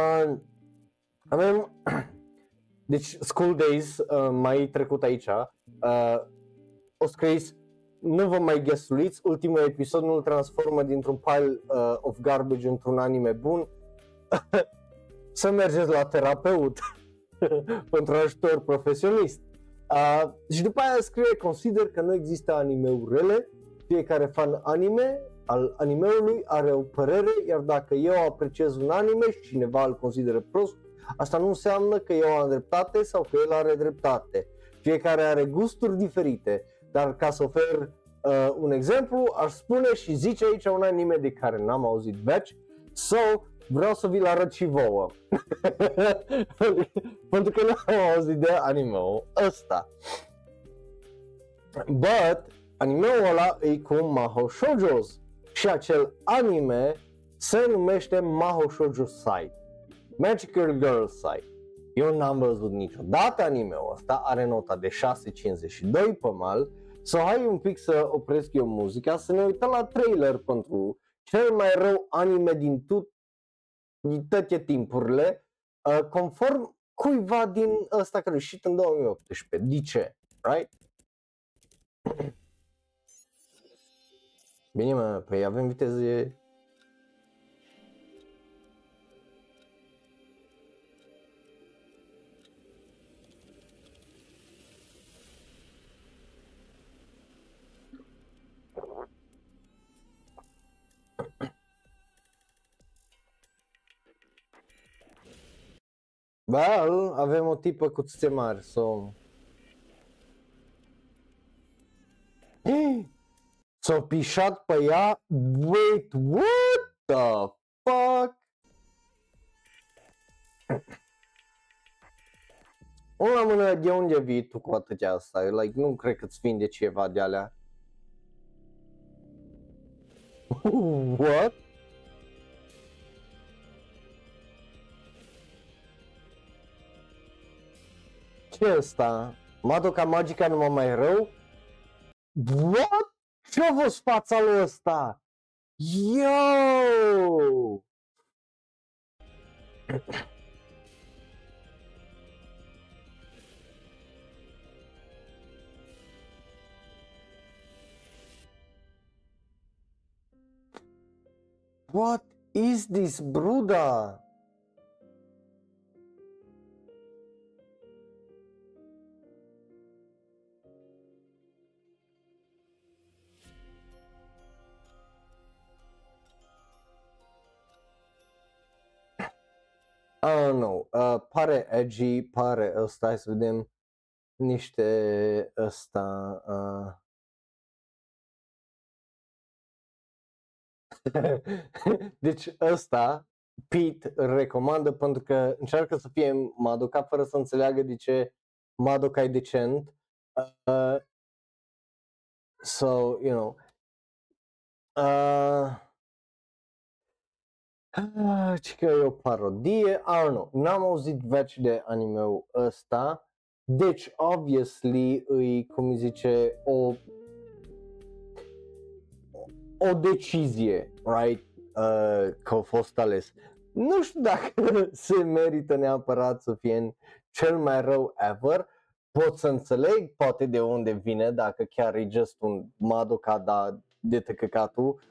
Avem, deci School Days, mai trecut aici, o scris, nu vă mai ghesuliți, ultimul episod nu-l transformă dintr-un pile of garbage într-un anime bun. Să mergeți la terapeut pentru ajutor profesionist. Și după aia scrie, consider că nu există anime-uri rele, fiecare fan anime al animeului are o părere, iar dacă eu apreciez un anime și cineva îl consideră prost, asta nu înseamnă că eu am dreptate sau că el are dreptate. Fiecare are gusturi diferite, dar ca să ofer un exemplu, aș spune și zice aici un anime de care n-am auzit veci, vreau să vi-l arăt și vouă. Pentru că n-am auzit de anime-ul ăsta. But, anime-ul ăla e cu Mahou Shoujos și acel anime se numește Mahou Shoujo Side, Magical Girl Side. Eu n-am văzut niciodată anime-ul ăsta, are nota de 6.52 pe mal, so hai un pic să opresc eu muzica, să ne uităm la trailer pentru cel mai rău anime din toate timpurile, conform cuiva din ăsta care a ieșit în 2018. De ce? Right? Bine mă, păi avem viteze. Well, avem o tipă cu țâțe mari, so... S-a pișat pe ea? Wait, what the fuck? La mână, de unde vii tu cu atâtea asta? Like, nu cred că-ți vinde ceva de alea. What? Ce e ăsta? Madoka Magica numai mai rău? What? Ce-a fost fața lui ăsta? Yo! What is this, Bruda? I don't know, pare edgy, pare ăsta, hai să vedem niște ăsta. Deci ăsta, Pete îl recomandă pentru că încearcă să fie Madoka fără să înțeleagă de ce Madoka e decent. So, you know. Ce că e o parodie, I don't know, n-am auzit veci de anime-ul ăsta, deci obviously îi, cum îi zice, o decizie, right? că a fost ales. Nu știu dacă se merită neapărat să fie cel mai rău ever. Pot să înțeleg poate de unde vine, dacă chiar e just un Madoka, dar de tăcăcatul.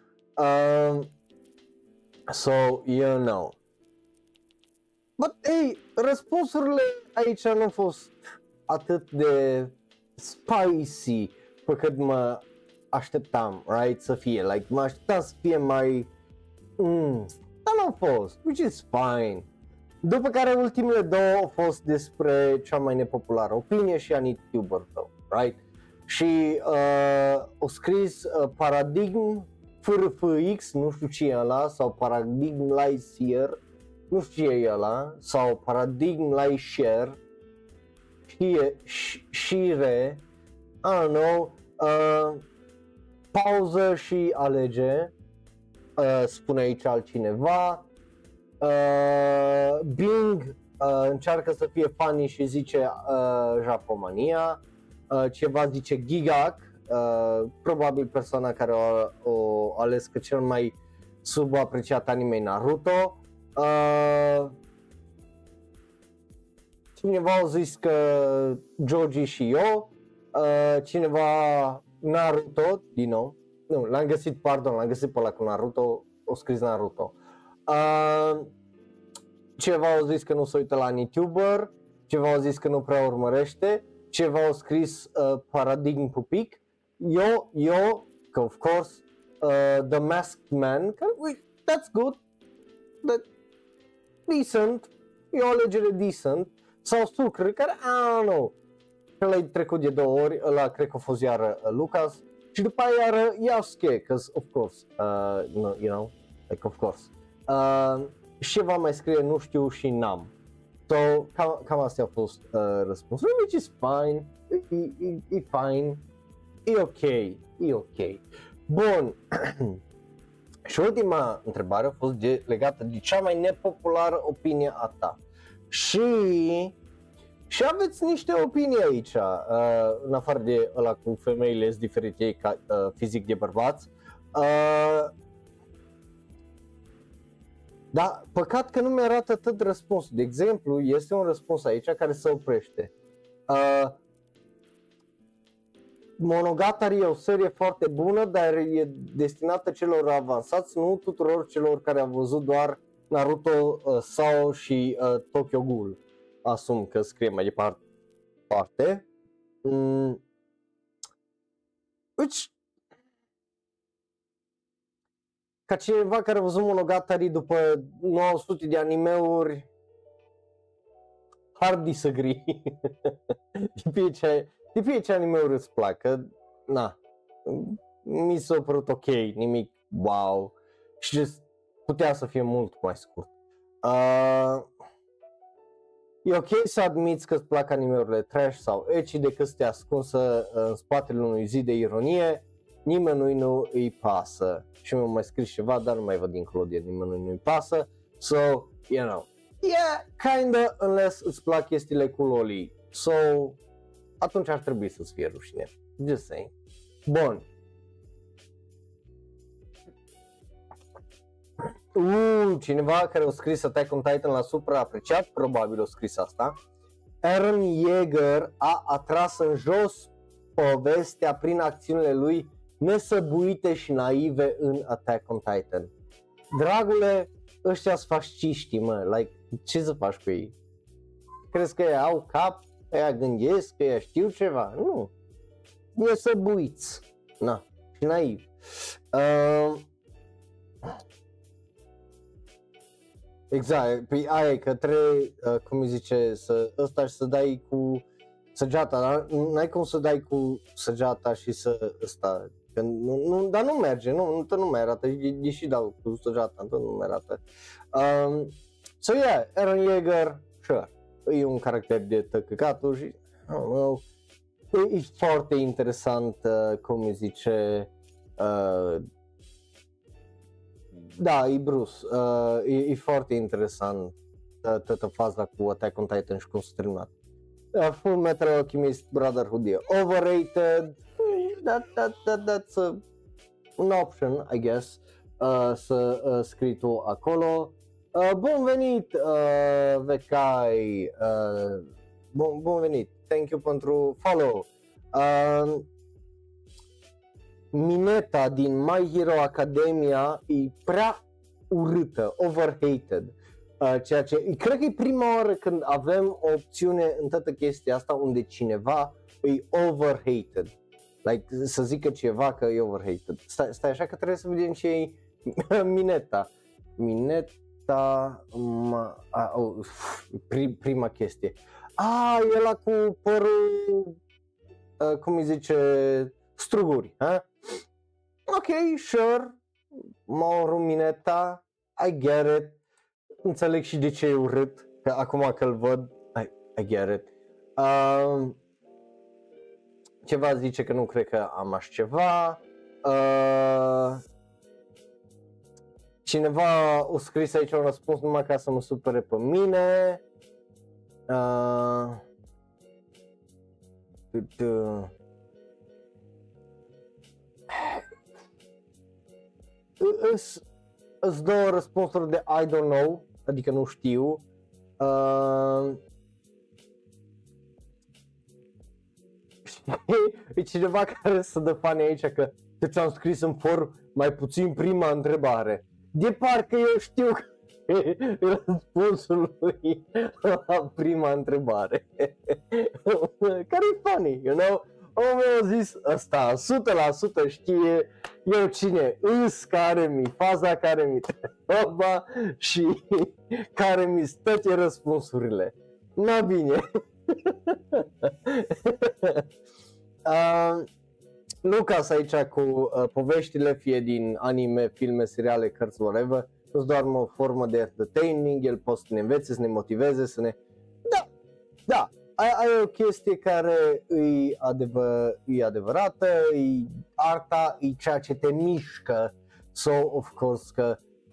So, you know. But, hey, răspunsurile aici nu au fost atât de spicy pe cât mă așteptam, right, să fie. Like, mă așteptam să fie mai... dar nu au fost, which is fine. După care ultimele două au fost despre cea mai nepopulară opinie și a YouTuber tău, right? Și au scris Paradigm FRFX, nu știu ce e ăla, sau Paradigm Lyseer, nu știu ce e ăla, sau Paradigm Lyshare, Shire, I don't know, pauză și alege, spune aici altcineva. Bing încearcă să fie funny și zice Japomania, ceva zice Gigak, probabil persoana care o ales că cel mai subapreciat anime e Naruto. Cineva a zis că Joji și eu, cineva Naruto, din nou, nu, l-am găsit pe ăla cu Naruto, o scris Naruto. Ceva au zis că nu se uită la YouTuber, ceva au zis că nu prea urmărește, ceva au scris Paradigm Pupic, eu, că of course, The Masked Man, that's good, decent, e o alegere decent, sau Sucre, care, I don't know, că l-ai trecut de 2 ori, ăla cred că a fost iară Lucas, și după aia iară Yasuke, cause of course, you know, like of course. Și ceva mai scrie nu știu și n-am. So, cam astea au fost răspunsul, which is fine, e fine, e ok. Bun, și ultima întrebare a fost legată de cea mai nepopulară opinie a ta. Și aveți niște opinii aici, în afară de ăla cu femeile sunt diferite ca fizic de bărbați. Da, păcat că nu mi-arată tot răspunsul. De exemplu, este un răspuns aici care se oprește. Monogatari e o serie foarte bună, dar e destinată celor avansați, nu tuturor celor care au văzut doar Naruto, Sao și Tokyo Ghoul. Asum că scrie mai departe. Which, ca cineva care a văzut Monogatari după 900 de animeuri, hard disagree. Depinde ce animeuri îți plac, că, na, mi s-a părut ok, nimic wow, și just putea să fie mult mai scurt. E ok să admiți că îți plac animeurile trash sau ecchi decât să te ascunsă în spatele unui zid de ironie, nimănui nu îi pasă. Și mi-a mai scris ceva, dar nu mai văd dincolo de nimănui nu îi pasă. So, you know, yeah, kinda, unless îți plac chestiile cu loli. So, atunci ar trebui să-ți fie rușine. Just saying. Bun. Cineva care a scris Attack on Titan la supraapreciat, probabil a scris asta. Eren Yeager a atras în jos povestea prin acțiunile lui nesăbuite și naive în Attack on Titan. Dragule, ăștia-s fasciști, mă, like, ce să faci cu ei? Crezi că ei au cap? Ăia gândesc? Că ăia știu ceva? Nu. Nesăbuiți. Na, și naiv. Exact, păi aia e că trebuie, cum îi zice, ăsta și să dai cu săgeata, dar n-ai cum să dai cu săgeata și să ăsta, că dar nu merge, nu mai arată, deși dau cu săgeata, nu mai arată. So yeah, Eren Yeager, sure, e un caracter de tăcăcatul și, I don't know, e foarte interesant, cum îi zice, da, e Bruce, e foarte interesant toată faza cu Attack on Titan și cum s-a terminat. Full Metal Alchemist Brotherhood e overrated, that's an option, I guess, să scrii tu acolo. Bun venit, Vecai, bun venit, thank you pentru follow. Mineta din My Hero Academia e prea urâtă, overhated. Ceea ce cred că e prima oară când avem o opțiune în toată chestia asta unde cineva e overhated. Like, să zică ceva că e overhated. Stai așa că trebuie să vedem ce e Mineta. Prima chestie. E ăla cu părul, cum îi zice, struguri, ha? Ok, sure, Mauro Mineta, I get it. Înțeleg și de ce e urât, că acum că-l văd, I get it. Ceva zice că nu cred că am așa ceva. Cineva a scris aici un răspuns numai ca să mă supere pe mine. Îți două răspunsuri de I don't know, adică nu știu. E cineva care să dă fani aici că ți-am scris în for mai puțin prima întrebare. De parcă eu știu răspunsul lui la prima întrebare. Care e funny, you know? Omul a zis ăsta, 100% știe eu cine îs, care mi faza, care mi treaba și care mi toate răspunsurile. Na bine. Lucas aici cu poveștile, fie din anime, filme, seriale, cărți, whatever, nu-s doar o formă de entertaining, el poate să ne învețe, să ne motiveze, să ne... Da, ai o chestie care e adevărată, e arta, e ceea ce te mișcă, so of course că,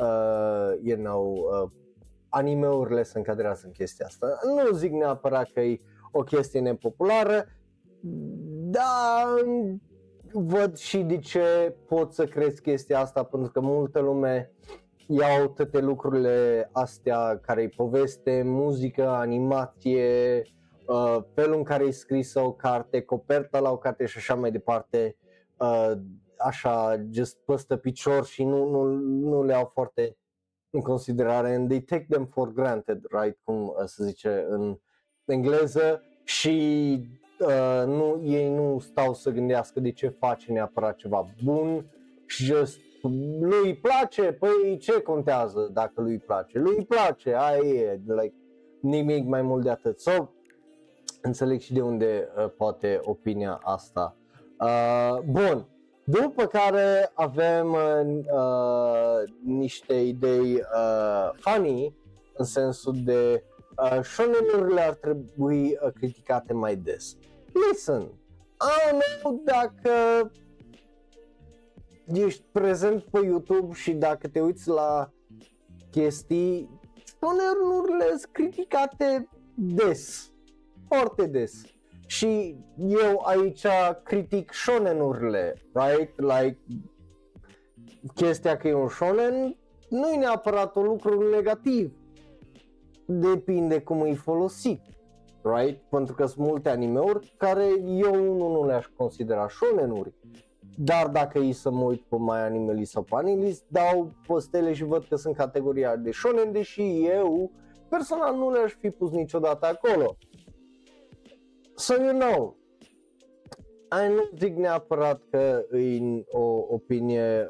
anime-urile se încadrează în chestia asta. Nu zic neapărat că e o chestie nepopulară, dar văd și de ce pot să crezi chestia asta, pentru că multă lume iau toate lucrurile astea care e poveste, muzică, animație, felul în care e scrisă o carte, coperta la o carte și așa mai departe, așa, just păstă picior și nu le au foarte în considerare, and they take them for granted, right, cum se zice în engleză, și ei nu stau să gândească de ce face neapărat ceva bun, și just lui place, păi ce contează dacă lui place, lui place, aia e, like, nimic mai mult de atât. So, înțeleg și de unde poate opinia asta. Bun, după care avem niște idei funny, în sensul de shonen-urile ar trebui criticate mai des. Listen, I don't know dacă ești prezent pe YouTube și dacă te uiți la chestii, shonen-urile sunt criticate des, foarte des. Și eu aici critic shonen-urile, right? Like, chestia că e un shonen nu e neapărat un lucru negativ. Depinde cum e folosit, right? Pentru că sunt multe anime-uri care eu nu le-aș considera shonen-uri. Dar dacă e să mă uit pe My Anime List sau pe Anilist, dau postele și văd că sunt categoria de shonen, deși eu personal nu le-aș fi pus niciodată acolo. So you know, nu zic neapărat că e o opinie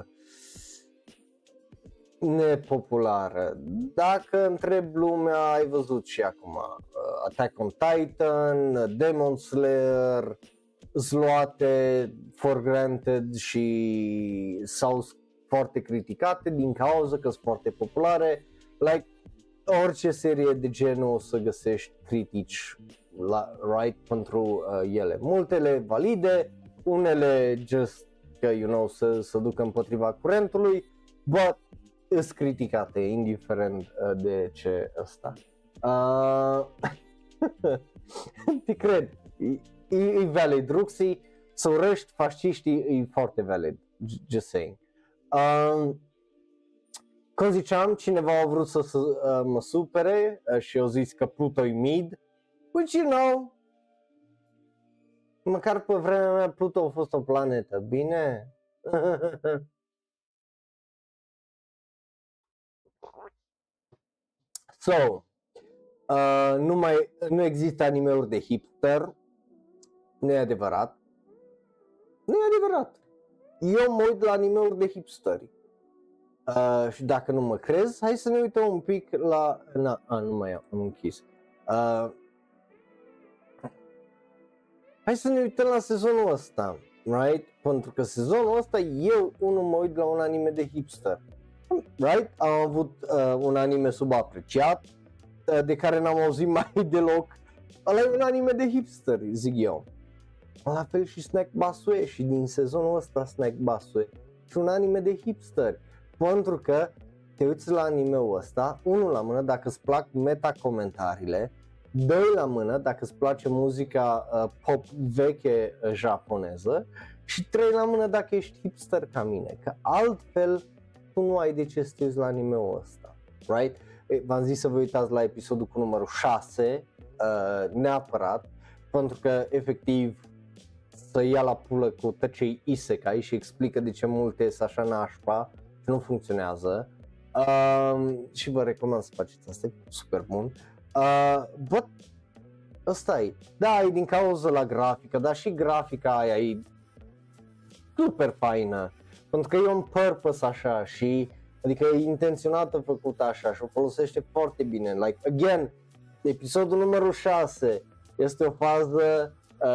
nepopulară. Dacă întreb lumea, ai văzut și acum Attack on Titan, Demon Slayer, zluate for granted și sau foarte criticate din cauza că sunt foarte populare. Like, orice serie de genul o să găsești critici right pentru ele. Multele valide, unele just că să ducă împotriva curentului, but îs criticate indiferent de ce ăsta. Te cred, e valid. Ruxi, să urăști fasciștii e foarte valid, just saying. Cum ziceam, cineva a vrut să mă supere și au zis că Pluto-i mid, which you know, măcar pe vremea mea Pluto a fost o planetă, bine? So, nu există anime-uri de hipster, nu e adevărat. Nu e adevărat. Eu mă uit la anime-uri de hipsteri. Și dacă nu mă crezi, hai să ne uităm un pic la... nu mai am închis. Hai să ne uităm la sezonul ăsta, right? Pentru că sezonul ăsta eu unul mă uit la un anime de hipster, right? Am avut un anime subapreciat, de care n-am auzit mai deloc. Ăla e un anime de hipster, zic eu. La fel și Snack Basue, și din sezonul ăsta Snack Basue și un anime de hipster. Pentru că te uiți la anime-ul ăsta, unul la mână dacă îți plac meta-comentariile, doi la mână dacă îți place muzica pop veche japoneză și trei la mână dacă ești hipster ca mine, că altfel tu nu ai de ce să te uiți la anime-ul ăsta, right? V-am zis să vă uitați la episodul cu numărul 6, neapărat, pentru că efectiv să ia la pulă cu tăcei isekai și explică de ce multe sunt așa nașpa și nu funcționează. Și vă recomand să faceți asta, e super bun. But ăsta e, da, e din cauza la grafică, dar și grafica aia e super faină, pentru că e un purpose așa și adică e intenționată făcută așa și o folosește foarte bine. Like, again, episodul numărul 6 este o fază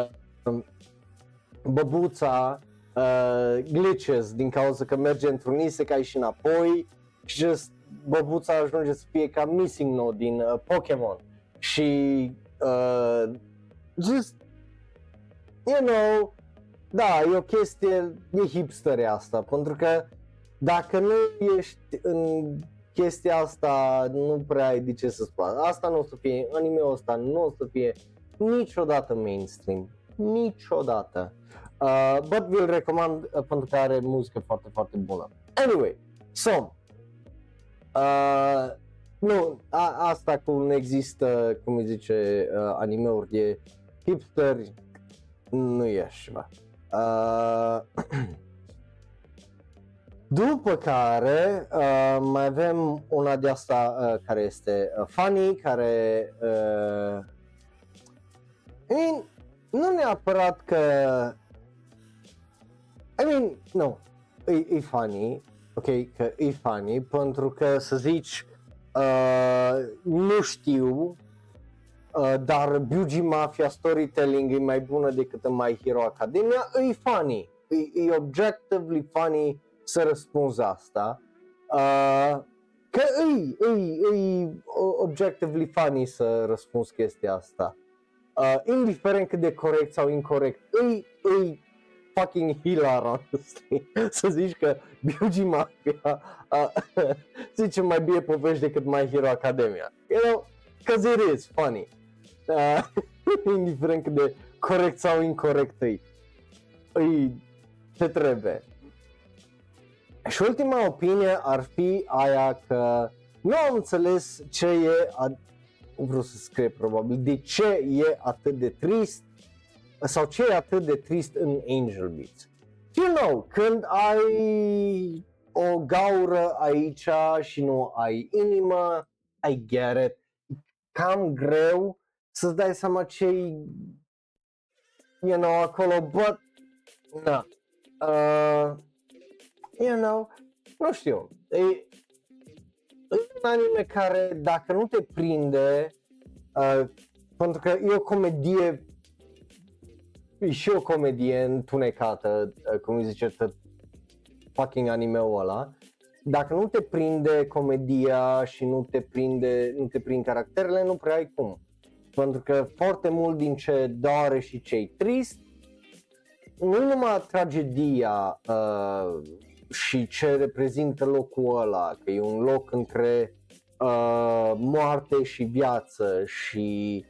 băbuța glitches din cauza că merge într-un isekai și înapoi și just băbuța ajunge să fie ca Missing No din Pokémon și just, you know, da, e o chestie, e hipster asta, pentru că dacă nu ești în chestia asta, nu prea ai de ce să spui. Asta nu o să fie, anime-ul ăsta nu o să fie niciodată mainstream, niciodată. But vi-l recomand pentru că are muzică foarte, foarte bună. Anyway, so, nu, asta cu nu există, cum îi zice, anime-uri de hipsteri, nu e așa. După care mai avem una de asta care este funny, care nu neapărat că nu, e funny, ok, că e funny, pentru că să zici nu știu, dar Byuji Mafia storytelling e mai bună decât în My Hero Academia, e funny, e objectively funny să răspunzi asta, că e objectively funny să răspunzi chestia asta, indiferent cât de corect sau incorrect, e fucking hilar, honestly, să zici că Byuji Mafia zice mai bine povești decât My Hero Academia, you know, cause it is funny, indiferent cât de corect sau incorect e ce trebuie. Și ultima opinie ar fi aia că nu am înțeles ce e, vreau să scrie probabil, de ce e atât de trist sau ce e atât de trist în Angel Beats. You know, când ai o gaură aici și nu ai inimă, I get it, cam greu să-ți dai seama ce-i, you know, acolo, but, na, you know, nu știu, e un anime care dacă nu te prinde, pentru că e o comedie, e și o comedie întunecată, cum îi zice fucking anime-ul ăla, dacă nu te prinde comedia și nu te prind caracterele, nu prea ai cum, pentru că foarte mult din ce doare și ce-i trist, nu numai tragedia și ce reprezintă locul ăla, că e un loc între moarte și viață și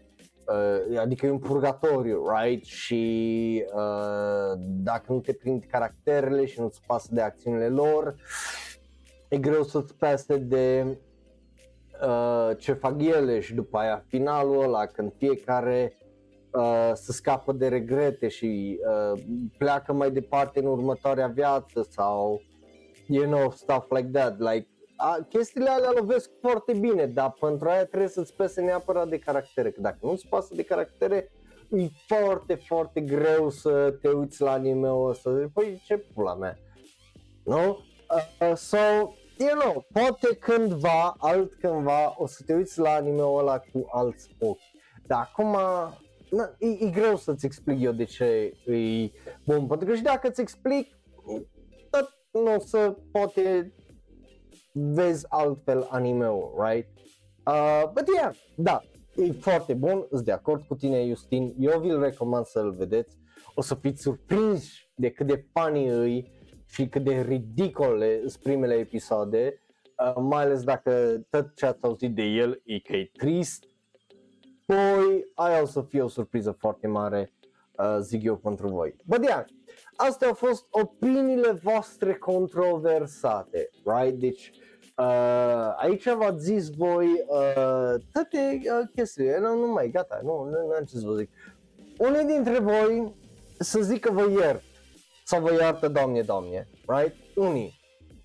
adică e un purgatoriu, right? Și dacă nu te prind caracterele și nu-ți pasă de acțiunile lor, e greu să-ți pese de ce fac ele și după aia finalul ăla când fiecare se scapă de regrete și pleacă mai departe în următoarea viață sau you know, stuff like that, like chestiile alea lovesc foarte bine, dar pentru aia trebuie să-ți pese neapărat de caractere, că dacă nu-ți pasă de caractere e foarte, foarte greu să te uiți la anime-ul ăsta, păi ce pula mea, nu? So, you know, poate cândva, altcândva o să te uiți la anime-ul ăla cu alți ochi, dar acum e greu să-ți explic eu de ce e bun, pentru că și dacă îți explic, nu o să poate vezi altfel anime-ul, right? But yeah, da, e foarte bun, sunt de acord cu tine, Justin, eu vi-l recomand să-l vedeți, o să fiți surprinși de cât de funny îi și cât de ridicole sunt primele episoade, mai ales dacă tot ce ați auzit de el e că e trist, păi aia o să fie o surpriză foarte mare, zic eu, pentru voi. But yeah, astea au fost opiniile voastre controversate, right? Deci aici v-ați zis voi toate chestiile, nu mai, gata, nu am ce să vă zic. Unii dintre voi să zic că vă iert sau vă iartă Doamne, right? Unii.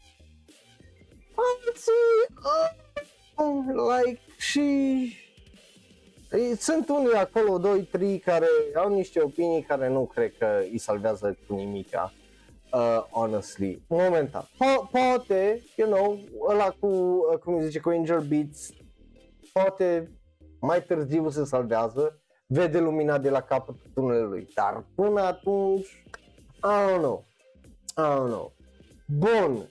Alții, like, și sunt unii acolo, 2-3 care au niște opinii care nu cred că îi salvează cu nimica, honestly, momentan. Poate, you know, ăla cu, cum îi zice, cu Angel Beats, poate mai târziu se salvează, vede lumina de la capătul tunelului, dar până atunci, I don't know. Bun,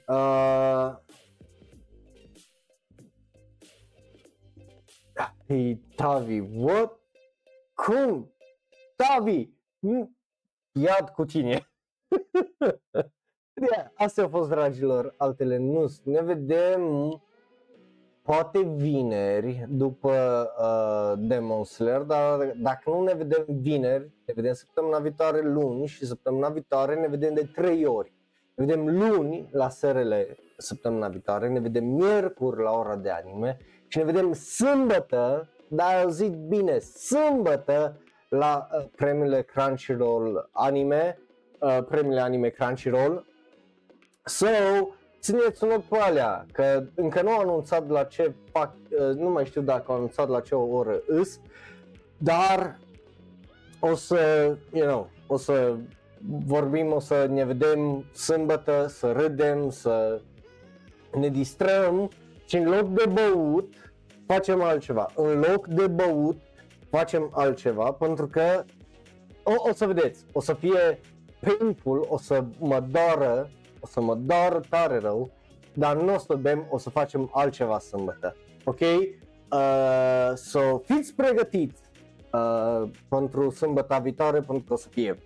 hey, Tavi, what? Cum? Tavi, iad cu tine. Yeah, astea au fost, dragilor, altele nu. Ne vedem poate vineri după Demon Slayer, dar dacă nu ne vedem vineri, ne vedem săptămâna viitoare luni și săptămâna viitoare ne vedem de 3 ori. Ne vedem luni la SRL săptămâna viitoare, ne vedem miercuri la ora de anime și ne vedem sâmbătă, dar eu zic bine, sâmbătă la premiile Crunchyroll anime, premiile anime Crunchyroll. So, țineți un ochi pe alea, că încă nu au anunțat la ce fac, nu mai știu dacă au anunțat la ce oră îs, dar o să, you know, o să vorbim, o să ne vedem sâmbătă, să râdem, să ne distrăm și în loc de băut facem altceva. În loc de băut facem altceva, pentru că o să vedeți, o să fie painful, o să mă doară tare rău, dar nu o să bem, o să facem altceva sâmbătă, ok? So, fiți pregătiți pentru sâmbătă viitoare, pentru că o să fie.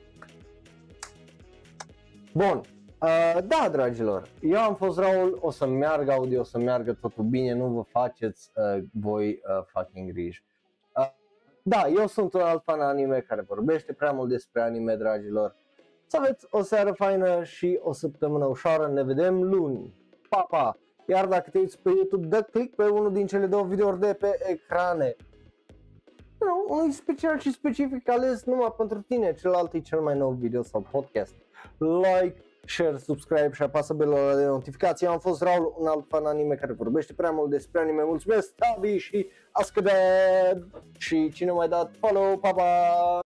Bun, da, dragilor, eu am fost Raul, o să meargă audio, o să meargă totul bine, nu vă faceți voi fucking griji. Da, eu sunt un alt fan anime care vorbește prea mult despre anime, dragilor. Să aveți o seară faină și o săptămână ușoară, ne vedem luni. Pa, pa! Iar dacă te uiți pe YouTube, dă click pe unul din cele 2 videouri de pe ecrane. Unul special și specific ales numai pentru tine, celălalt e cel mai nou video sau podcast. Like, share, subscribe și apasă belul de notificații. Am fost Raul, un alt fan anime care vorbește prea mult despre anime. Mulțumesc, Tavi și Askadad și cine mai dat follow, pa, pa!